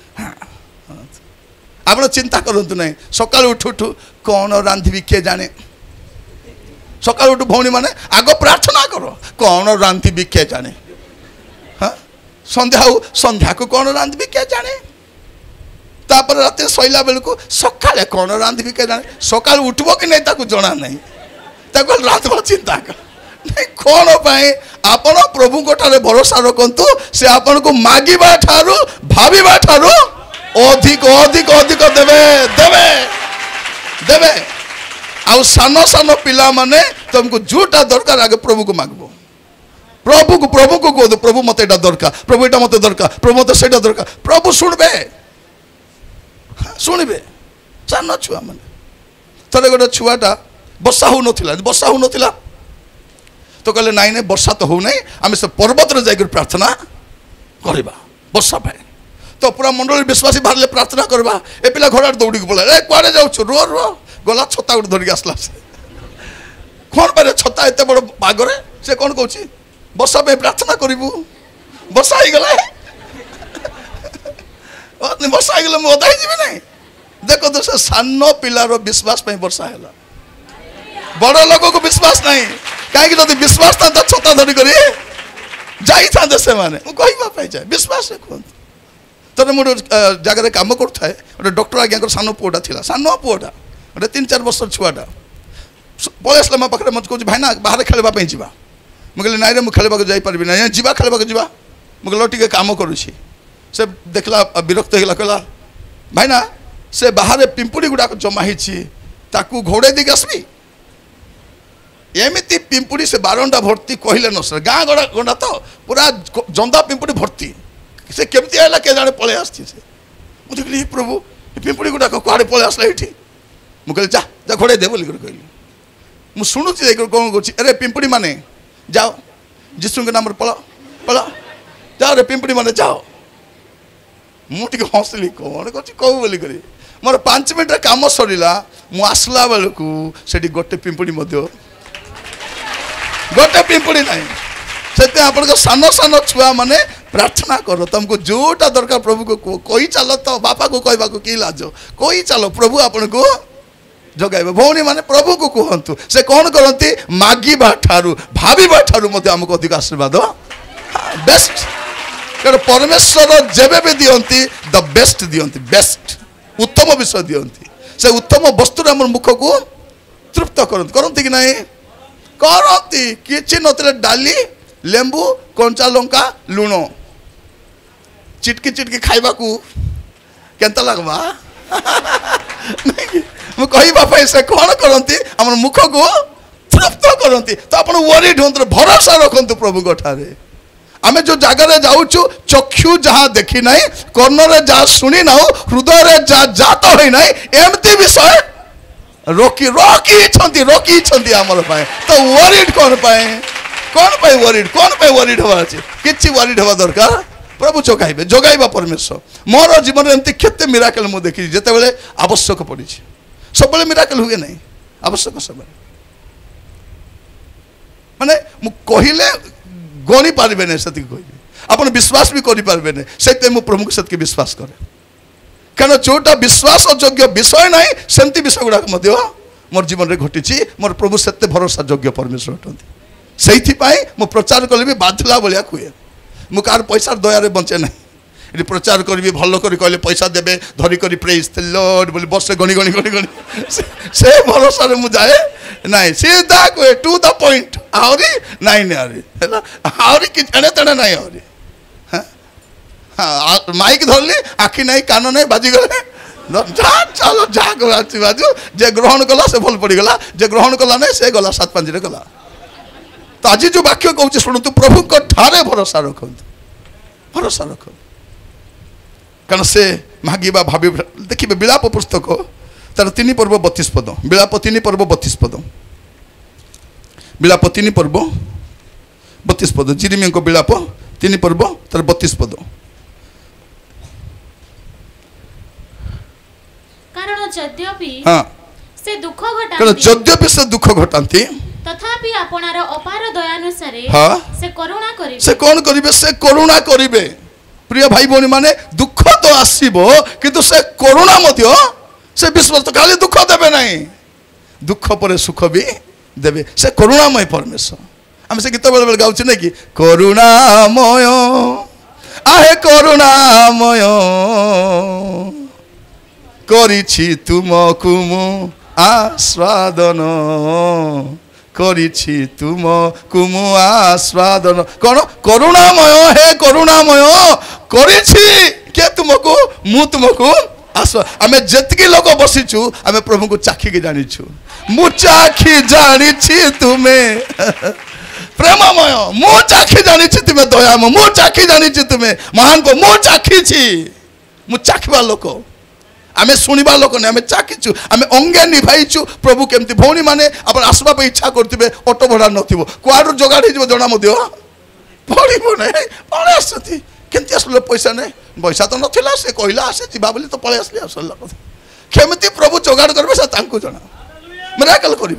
आपण चिंता करंतु नहीं सकाळ उठु कोन रांधिबी के जाने सकाळ उठु भौणी माने आगो प्रार्थना करो कोन रांधिबी के जाने संध्या को कौन रांधबी क्या जाने तापर रात सैला बेल को सकाले कौन रांधबी क्या जाने सकाल उठबो कि नहीं ताको जणा नहीं ताको रात चिंता कर नहीं कौन पाए आपण प्रभु को ठारे भरोसा रखंतु से आपण को मागिबा ठारू भाबिबा ठारू अधिक अधिक अधिक देवे देवे देवे आ सानो सानो पिला माने तुमको जोटा दरकार आगे प्रभु को मागबो प्रभु को कह दो प्रभु मत एटा दरकार प्रभु एटा मत दरकार प्रभु मत सेटा दरकार प्रभु सुनबे सुनबे सान छुआ माने थोड़े गोटे छुआटा वर्षा हो नथिला तो कहले नाई नहीं वर्षा तो हो नहीं आम से पर्वत रे जाकर प्रार्थना करबा वर्षा पाए तो पूरा मंडल विश्वासी बाहर प्रार्थना करबा ए पिला घोड़ा दौड़ी के बोला ए कुआडे जाउछ रो रो गला छता गोटे धरिक आसला कौन पारे छता एते बड़ पागरे से कौन कहूची वर्षा पे प्रार्थना करू वर्षा हो गला वर्षा हो गला मुझे जी नहीं देखो तो से सान पिलार विश्वास पे वर्षा है बड़ लोक को विश्वास नहीं कहीं विश्वास था छता धरिक जाई से माने कहवाई जाए विश्वास रखु तर मुझे जगह कम करुए गोटे डॉक्टर आज्ञा सान पुआटा था सान पुआटा गोटे 3-4 वर्ष छुआटा पलि आसला मो पाखे मत कह भाईना बाहर खेलवाई जा मुझे नाई मुझे खेलवा जापरि ना जा खेलवा जा मुझे टे कम करुँची से देखला विरक्त होगा कहला भाईना से बाहर पिंपुड़ी गुड़ाक जमा हो घोड़े देख आसबी एमती पिंपुड़ी से 12टा भर्ती कहले न सर गाँ गड़ा गंडा तो पूरा जंदा पिंपुड़ी भर्ती से केमती आला के जाने पलि आसी मुझे कहली प्रभु पिंपुड़ी गुड़ाक कड़े पलि आसला ये मुझे जा जा घोड़े दे बोल कहली मुझे शुणुची कौन कह अरे पिंपुड़ी माने जाओ जीशु के नाम पला पला जाओ रे पिंपुड़ी माने जाओ मुझे हसली कौन कह बोली मोर 5 मिनट काम सरला मु आसला बेलू से गोटे पिंपुड़ी गोटे पिंपुड़ी ना से आप सान सान छुआ मैंने प्रार्थना कर तुमको जोटा दरकार प्रभु को कह कही चल तो बापा को कहवा कि लाज कही चलो प्रभु आपन को जगाइबे भौणी माने प्रभु को कहतु से कौन करती मागिबा ठारू भाविबा ठारू मते हमको अधिक आशीर्वाद बेस्ट कारण परमेश्वर जेबे भी दियंती द बेस्ट दियंती बेस्ट उत्तम विषय दियंती से उत्तम वस्तु हमर मुख को तृप्त करती कि नहीं करती किछि नतले डाली लेंबू कंचा लंका लुण चिटकी चिटकी खाइबा को केंता लगवा मु कहवा से कौन करती आम मुख को तृप्त करती तो आप वरीड हूँ भरोसा रखु प्रभु ठारे आमे जो जगह जाऊँ चक्षु जहाँ देखी ना कर्णरे जहाँ शुणी ना हृदय जहाँ जात हो ना एमती विषय रोकी रोकी रोकी आमर तो वरीड कौन पाए वरीड हवा अच्छे कि वरीड हवा दरकार प्रभु जगाइबे जगाइबा परमेश्वर मोर जीवन एमती केते मिराकल मु देखी जिते बेले आवश्यक पड़ी सब मिराकल हुए नहीं आवश्यक सब माने मु कहिले गणी पारे नहीं से कह आप विश्वास भी करें से प्रभु को से विश्वास करे कारण जोटा विश्वास योग्य विषय ना सेमती विषय गुड़ाक मोर जीवन में घटी मोर प्रभु से भरोसा योग्य परमेश्वर अटंती से प्रचार कले भी बाधिला भाया हुए मु कार पैसा दयारे बंचे ना ये प्रचार करी भल कर कहले पैसा देवे धरिक प्रेज द लॉर्ड बोली बस गणी गणी गणी गणी से भरोसा मु जाए ना सीधा कहे टू द पॉइंट आहरी नाइन आहरी कि तेणे तेणे ना आहरी हाँ माइक धरली आखि ना कान ना बाजिगले जा चलो जा बाजू जे ग्रहण कला से भल पड़गला जे ग्रहण कला ना से गला 7-5 गला तो आज जो वाक्य कहूँ शुणु प्रभु ठारे भरोसा रखु भरोसा रख कारण से मागिबा भावी देखिए विलाप पुस्तक तार 3 पर्व 32 पद विलाप 3 पर्व 32 पद विलाप 3 पर्व 32 पद जिरिमिया को विलाप 3 पर्व तार 32 पद कारण यद्यपि हाँ से दुख घटाती तथापि आपणार अपार दयानुसारे हाँ से करुणा करिवे से कौन करिवे से करुणा करिवे प्रिय भाई भौणी माने दुख तो आसीबो किंतु से करुणा मध्य से विश्वास तो खाली दुख देवे नहीं दुख पर सुख भी देवे से करुणामय परमेश्वर हम से गीत बेले गाउछ नहीं कि करुणामय आहे करुणामय करिछि तुमकु मु आस्वादन करिछि तुमकु मु आस्वादन कौन करुणामय हे करुणामय करिछि के तुमको मु तुमको आमे जतकी लोग बसीचु आमे प्रभु को चाखी के जानिछु मु चाखी जानिछि तुमे प्रेममय मु चाखी जानिछि तुमे दयामय मु चाखी जानिछि तुमे महान को मु चाखीछि मु चाखबा लोक आमे शुणा लोक नहीं आमे चाखीचु आमे अंगे निभाईचु प्रभु केमती भौणी माने आप आसवा इच्छा करते ऑटो भड़ा नथिबो कुआडू जोगाड़ हो जना पड़ो ना पड़े आसती केमती आसल पैसा नहीं पैसा तो नाला से कहला आसे जीवा बोली तो पड़े आसली आसला कथा केमती प्रभु जोगाड़ करेंगे से तांको जना मिराकल करेंगे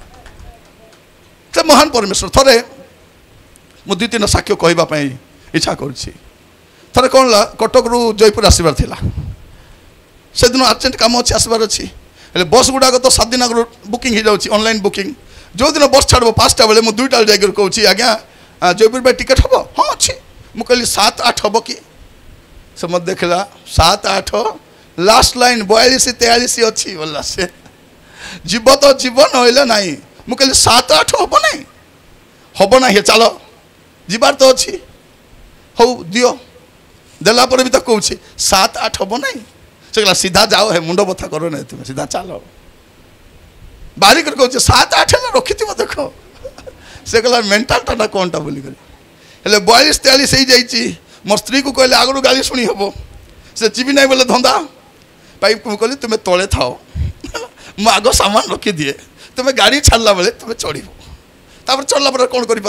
से महान परमेश्वर थरे मु 2-3 साक्ष्य कहवाई इच्छा करे कौन कटक रु जयपुर आसबार थिला से दिन अर्जेंट काम अच्छी आसबार अच्छी बस गुड़ाक तो 7 दिन आगे बुकिंग हो जाऊँगी ऑनलाइन बुकिंग जो दिन बस छाड़ 5टा बेले मुझे 2टा जाकर कहूँ आज्ञा जयपुर बाय टिकेट हम हाँ अच्छी मुझे कहली 7-8 हम कि से मत देखला 7-8 लास्ट लाइन 42-43 अच्छी बोला से जीव तो जीवन होइले नहीं मुझे कहली 7-8 हम ना हे चलो जीवार तो अच्छी हौ दियो देला पर भी तो कहूँ 7-8 हम ना से कहला सीधा जाओ है मुंड बथा करो नहीं तुम्हें सीधा चलो बारी कर कहूँ 7-8 रखी थी देख से कहला मेंटालटा ना कौनटा बोली हेले 42-43 हो जाइए मोर स्त्री को कहले आगु गाली शुणी हम से जीवी नहीं बोले धंदा पाइप को कहली तुम्हें तले थाओ मु आग सामान रखी दिए तुम्हें गाड़ी छाड़ला बेले तुम्हें चढ़ चढ़ला पर कौन कर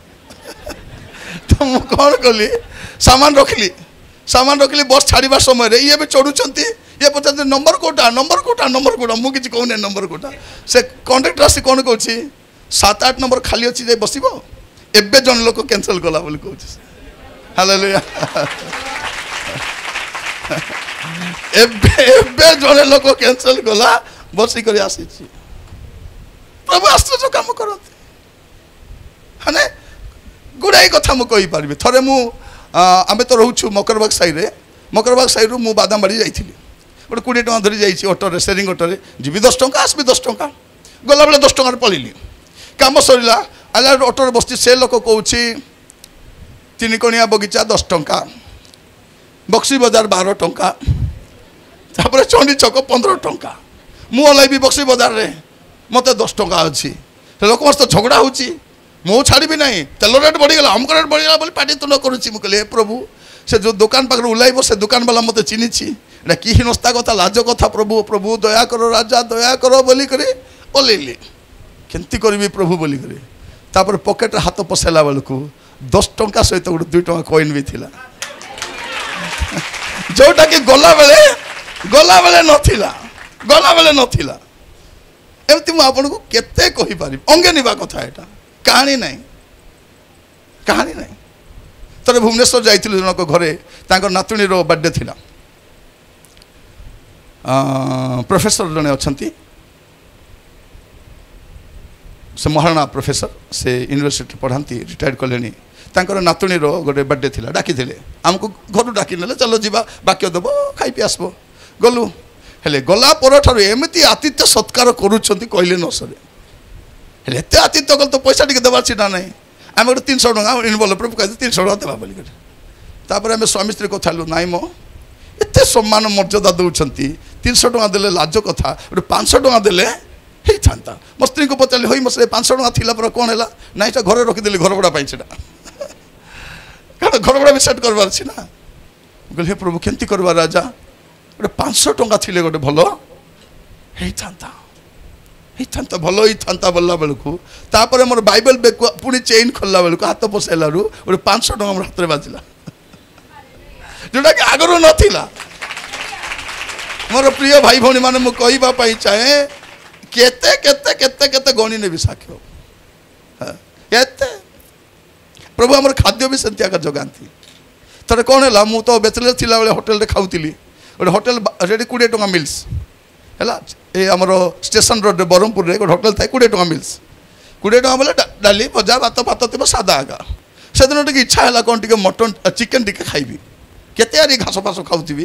तो मुझे कौन कली सामान रखली बस छाड़ा समय ये भी चढ़ुंट ये पचार नंबर कोटा नंबर कोटा नंबर कोटा मुझे किसी कहूनी नंबर कोटा से कंडक्टर आसी कौन कौन 7-8 नंबर खाली अच्छी जाए बस एबे जन लोक कैंसल कला बोली कहूँ हालेलुया एबे जने लोक कैंसल कला बसिक आसी प्रभु आश्चर्य काम करते हाँ गुड़ाई कथा मुझे कहीपरि थे आम तो रोचु मकरबाग साई रु मु बादामबाड़ी जाइली गोटे 20 टଙ୍କା धरी जाइए ऑटो सेरिंग ऑटो जी 10 टଙ୍କା आसबि 10 टଙ୍କା गला बेले 10 टଙ୍କା पलैली काम सरला आला ऑटो बस से लोक कौन 3 कोणिया बगीचा 10 टଙ୍କା बक्सी बाजार 12 टଙ୍କା तापर चंडी छक 15 टଙ୍କା मु ओल्लैबी बक्सी बाजार रे मत 10 टଙ୍କା अच्छी लोक मस्त झगड़ा होची मु छाड़ी ना तेल रेट बढ़ीगला अमुक रेट बढ़ीगला बोली पाटी तुल करुच्ची मुझे प्रभु से जो दुकान पाखे ओह्लैब से दुकान वाला मत चिन्हिची एटा कि हिनस्ता कथा लाज कथा प्रभु प्रभु दया करो राजा दया करो बोली करी ओह्लैली केमती करी प्रभु बोली करी तापर पकेट हाथ पसैला बेलू 10 टଙ୍କା सहित गोटे 2 टଙ୍କା कॉइन भी थिला जोटा कि गला बेले नथिला एमती मु आपन को केते कहि पारि अंगे निबा कथा एटा कहानी नहीं तरे भुवनेश्वर जाइथिलु जनक घरे तांकर नातुणी रो बर्थडे थिला प्रोफेसर जने अछंती से महाराणा प्रोफेसर से यूनिवर्सिटी पढ़ाती रिटायर्ड कले तांकर नातुणी रो गोटे बर्थडे थिला डाकी थिले हमको घर डाकी नेले चलो जीवा बाक्य देव खाई पी आसबो गलु हेले गला पर ठारू एमती आतिथ्य सत्कार करूछंती कहले न सरे हेले एते आतिथ्य कल तो पैसा टिके देबार छिना नै आम गोटे 300 टଙ୍କା इनवलप कह 300 टଙ୍କା देवा बोली तापर आम स्वामी स्त्री कथालु नाई मो एते सम्मान मर्यादा दौरान 300 टଙ୍କା देले लाज कथा गोटे 500 टଙ୍କା देले ही था मो स्त्री को पचारे हई मो 500 टଙ୍କା थिला पर कौन है ना इटा घर रखीदेली घर भड़ा पाई कारण घर भड़ा भी सेट करवार छी ना कहले हे प्रभु केमती करवा राजा गोटे 500 टଙ୍କା थिले गोटे भल ही था भल ही था बोलला बेलू तापर मोर बाइबल बैग पुणी चेन खोलला बेलू हाथ पसैल गोटे 500 टଙ୍କା मोर हाथ में बाजिला जोटा कि आगु नाला मोर प्रिय भाई भौणी मैंने मुझे कहवाई चाहे केते केते केते केते गणी ने साक्ष्य प्रभु आमर खाद्य भी सेमती आकर जगाती थे कौन है मु तो बैचलर थिला बेले होटेल खाऊली गोटे होटेल रेडी 20 टଙ୍କା मिल्स है ये आमर स्टेशन रोड बरहमपुर रे गोटे होटेल था 20 टଙ୍କା मिल्स 20 टଙ୍କା बोले डाली भजा भात भात थी सादा आगा से दिन टे इच्छा है कौन टे मटन चिकेन टे खाइबी केते यार घास फास खाऊबी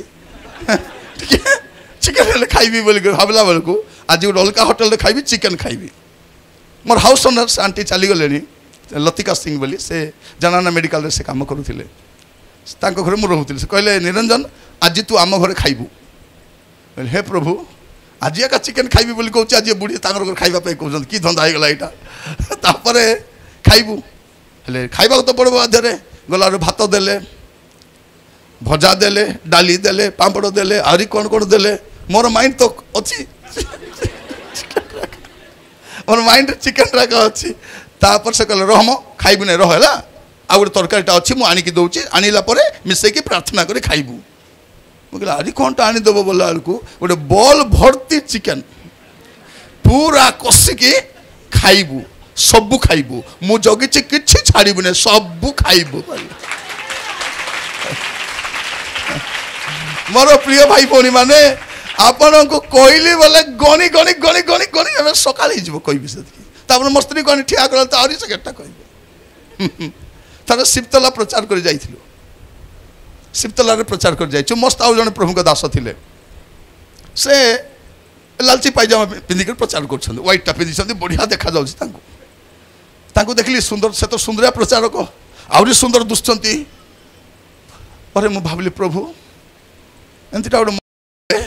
चिकेन खाइबी बोल भावला बेलू आज गोटे अलग होटेल खाइबी चिकेन खाइबी मोर हाउस ओनर आंटी चलीगले लतिका सिंह बोली से जनाना मेडिकल से काम करुले घर मुझे रोती से कहले निरंजन आज तू आम घरे खाइबू हे प्रभु आज एका चिकेन खाइबी बोली कहूँ आज बुढ़ी घर खाइबा कहते कि धंदा होगा यहाँ तापर खाइबू हेले खाइबा तो पड़ो आधे गला भात देले भजा देले डाली देले पापड़ देले आहरी कौन कौन देले मोर माइंड तो अच्छी मोर माइंड चिकेन राक अच्छी तापर से कहले रह खाइबू नहीं रह है आ गोटे तरकारीटा अच्छी मुझे आणिकी दौची आणिला मिसेकी प्रार्थना कर खाइबू मुझे आज कौन टा आनीदेव बोला बेलू गोटे बॉल भर्ती चिकेन पूरा कषिकी खाइबू सबू खाइबू मु जगिची किछि छाड़बू नहीं सबू खाइबू मोर प्रिय भाई भौणी मैंने आपण को कहली बोले गणी गणी गणी गणी गणी सकाल कहि तापर मो स्त्री गणी ठिया कर तो आहरी से केटा कह तार शिवतला प्रचार कर जाइथिलु शिवतला रे प्रचार कर जाइछु मस्त आउ जने प्रभु दास थिले से लालची पायजामा पिंधिक प्रचार कर व्हाइटा पिंधि बढ़िया देखा जाउछि तांको देखली सुंदर से तो सुंदरिया प्रचारक आहरी सुंदर दुश्चंती पर मु भाबली प्रभु एंतीटा गोटे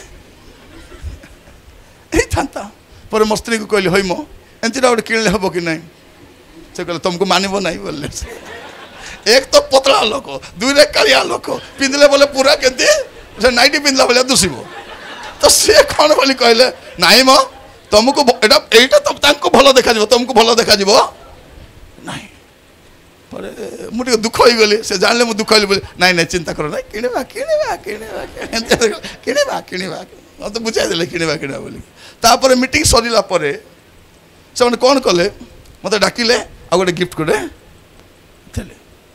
था पर मो स्त्री को कहली हई मो एंतीटा गोटे किणले हम कि नहीं से कहले तुमको मानव नहीं बोले एक तो पतला लोक दुई रे कालिया लोक पिंधले बोले पूरा केंती नाइटी पिंधला बोले दुसिब तो सी कौन बोली कहले नाई मो तुमको एटा तुमको भल देखा तुमको भल देखा नहीं मुझे दुख हो गली से जानले मु दुख बोले नाई नाई चिंता करो ना किणवा किणवा किणवा किणवा किणवा मत बुझाई देले किणवा किणवा बोली तापर मीटिंग सरीला परे से माने कोन कले मते डाकिले आ गोटे गिफ्ट कोडे देले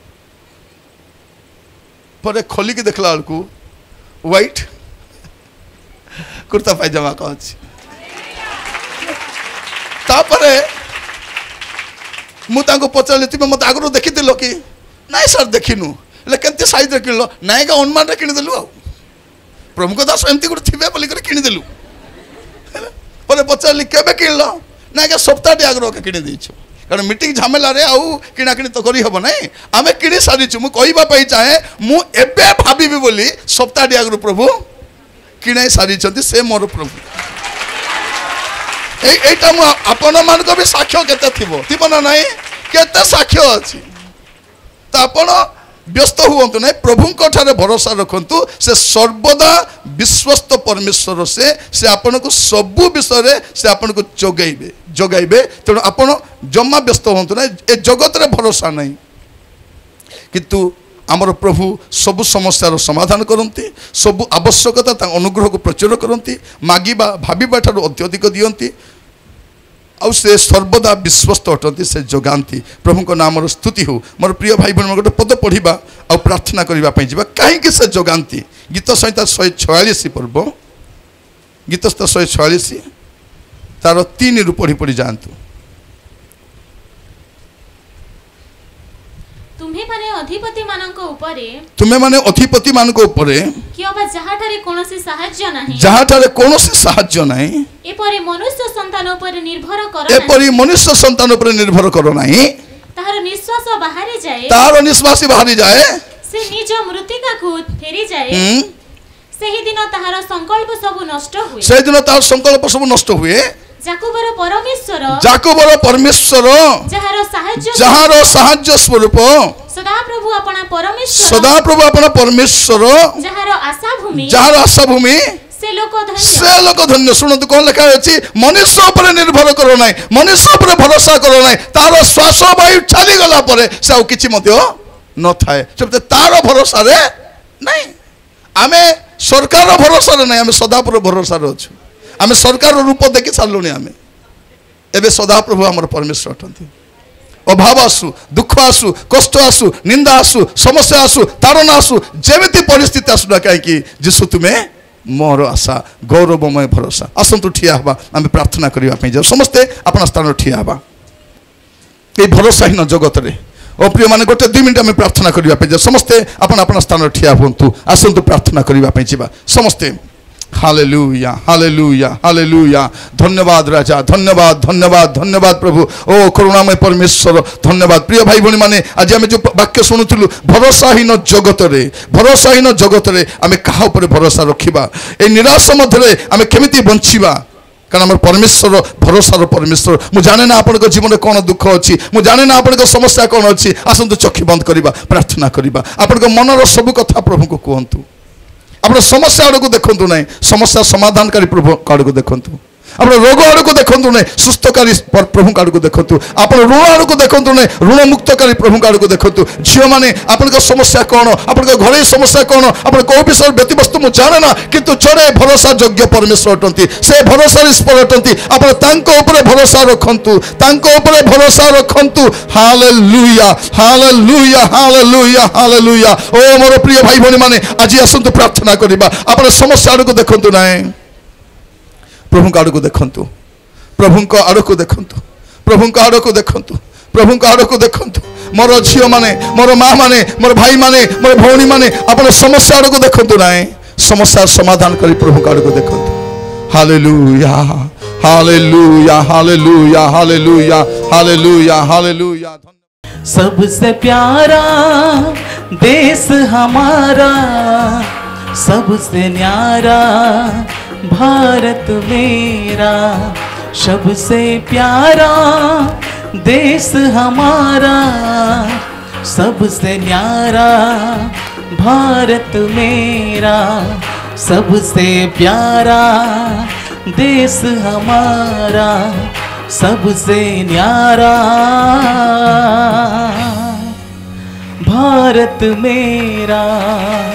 परे खोली के देखला को व्हाइट कुर्ता पायजामा का अछि तापर मु ताको पचारले तिमे मते आगरो देखि दिलो कि नाइ सर देखिनु ले केनते साइज रे किनलो नाइ का अनुमान रे किनि देलु आ प्रमुख दास एमती गुड थिबे बोली कर किनि देलु परे पचारली केबे किनलो नाइ का सप्ताह टे आगरो के किनि देइछु कारण मीटिंग झमेला रे आउ किना किनि तो करी हबो नै आमे किनि सारिछु मु कहिबा पई चाहे मु एबे भाबिबी बोली सप्ताह टे आगरो प्रभु किनाई सारी छथि से मोर प्रभु एटा मु आपण मान को भी साक्ष्य केते थिबो थिबो ना नाही केते साक्ष्य अछि त आपण व्यस्त हुवंतु नै प्रभु को ठारे भरोसा रखंतु से सर्वदा विश्वस्त परमेश्वर से आपण को सब विषय रे से आपण को जोगाइबे तेणु आपण जम्मा व्यस्त हुवंतु नै ए जगत रे भरोसा नै किंतु आमर प्रभु सब समस्यार समाधान करती सब आवश्यकता अनुग्रह को प्रचुर करती मागिबा भाविबा ठारू अत्यधिक दियंती आउ से सर्वदा विश्वस्त अटंती से जगाती प्रभु को नाम स्तुति हो मोर प्रिय भाई बहन गोटे पद पढ़ा आ प्रार्थना करने जा कहीं से जगाती गीत संहिता 146 पर्व गीत 146 तार 3 रु पढ़ी पढ़ी जातु तुम्हें माने अधिपति मानक उपरे तुम्हें माने अधिपति मानक उपरे किबा जहाठारे कोनोसी सहाय्य नाही जहाठारे कोनोसी सहाय्य नाही एपरि मनुष्य संतान उपरे निर्भर कर एपरि मनुष्य संतान उपरे निर्भर कर नाही तार निश्वास बाहरी जाए तार निश्वास बाहरी जाए से निज मृतिका को फेरी जाए सेही दिन ताहार संकल्प सब नष्ट हुए सेही दिन तार संकल्प सब नष्ट हुए जाकुबर परमेश्वर जहार साहाय्य स्वरूप सदाप्रभु अपना परमेश्वर जहार आशा भूमि से लोक धन्य शुणु कौन लिखा है मनुष्य पर निर्भर करो ना मनुष्य पर भरोसा करो ना तार श्वास वायु चली गला परे से किछि मध्य न थाए तार भरोसा रे नहीं आमे सरकार भरोसा रे नहीं आमे सदापुर भरोसा रे अछु आमे सरकार रूप देखि सारलुनी आमे एबे सदाप्रभु हमर परमेश्वर अटंती अभाव आसु दुख आसु कष्ट आसु निंदा आसु समस्या आसु तारण आसु जेमिति परिस्थिति आसु ना कहीं जीशु तुम्हें मोर आशा गौरवमय भरोसा आसंतु ठिया हवा आमे प्रार्थना करिवा पई जाऊ समस्ते अपना स्थान ठिया हवा ए भरोसाहीन जगत रे ओ प्रिय माने गोटे 2 मिनिट आमे प्रार्थना करिवा पई जाऊ समस्ते अपना अपना स्थान ठिया हुंतु आसंतु प्रार्थना करिवा पई जिबा समस्ते हालेलुया हालेलुया हालेलुया धन्यवाद राजा धन्यवाद धन्यवाद धन्यवाद प्रभु ओ करुणामय परमेश्वर धन्यवाद प्रिय भाई भनी माने आज आमे जो वाक्य सुनुथिलु भरोसाहीन जगत रे आमे कहा ऊपर भरोसा रखिबा ए निराश मध्य रे आमे केमिति बंचिबा कारण हमर परमेश्वर भरोसार परमेश्वर मु जाने ना आपन जीवन कौन दुख अच्छी मु जाने ना आपन समस्या कौन अच्छी आसंतु चक्षु बंद करिबा प्रार्थना करिबा आपन मनर सब कथा प्रभु को कहंतु आप समस्या आड़ को देखु ना समस्या समाधानकारी प्रभु आड़ को देखु आप रोग आड़ को देखु ना सुस्थकारी प्रभु आड़ को देखु आप ऋण आड़ को देखु ना ऋण मुक्तकारी प्रभु आड़ को देखु झील मैंने आप समस्या कौन आप घर समस्या कौन आप कौ विषय व्यक्तिवस्तु मुझे जाने ना किंतु जड़े भरोसा योग्य परमेश्वर अटंती से भरोसा ईश्वर अटंती आप भरोसा रखु भरोसा रखु हालेलुया हालेलुया हालेलुया हालेलुया ओ मोर प्रिय भाई भनी माने आज आसंतु प्रार्थना करिबा आप समस्या आड़ को देखु ना प्रभु आड़ को देखु प्रभु आड़ को देखु प्रभु आड़ को देखु प्रभु आड़ को देखु मोर झील माने मोर माँ माने मोर भाई माने मोर भौणी माने अपने समस्या आड़ को देखु ना समस्या समाधान करी प्रभु आड़ को देखु hallelujah hallelujah hallelujah hallelujah hallelujah hallelujah सबसे प्यारा देश हमारा सबसे न्यारा भारत मेरा सबसे प्यारा देश हमारा सबसे न्यारा भारत मेरा सबसे प्यारा देश हमारा सबसे न्यारा भारत मेरा।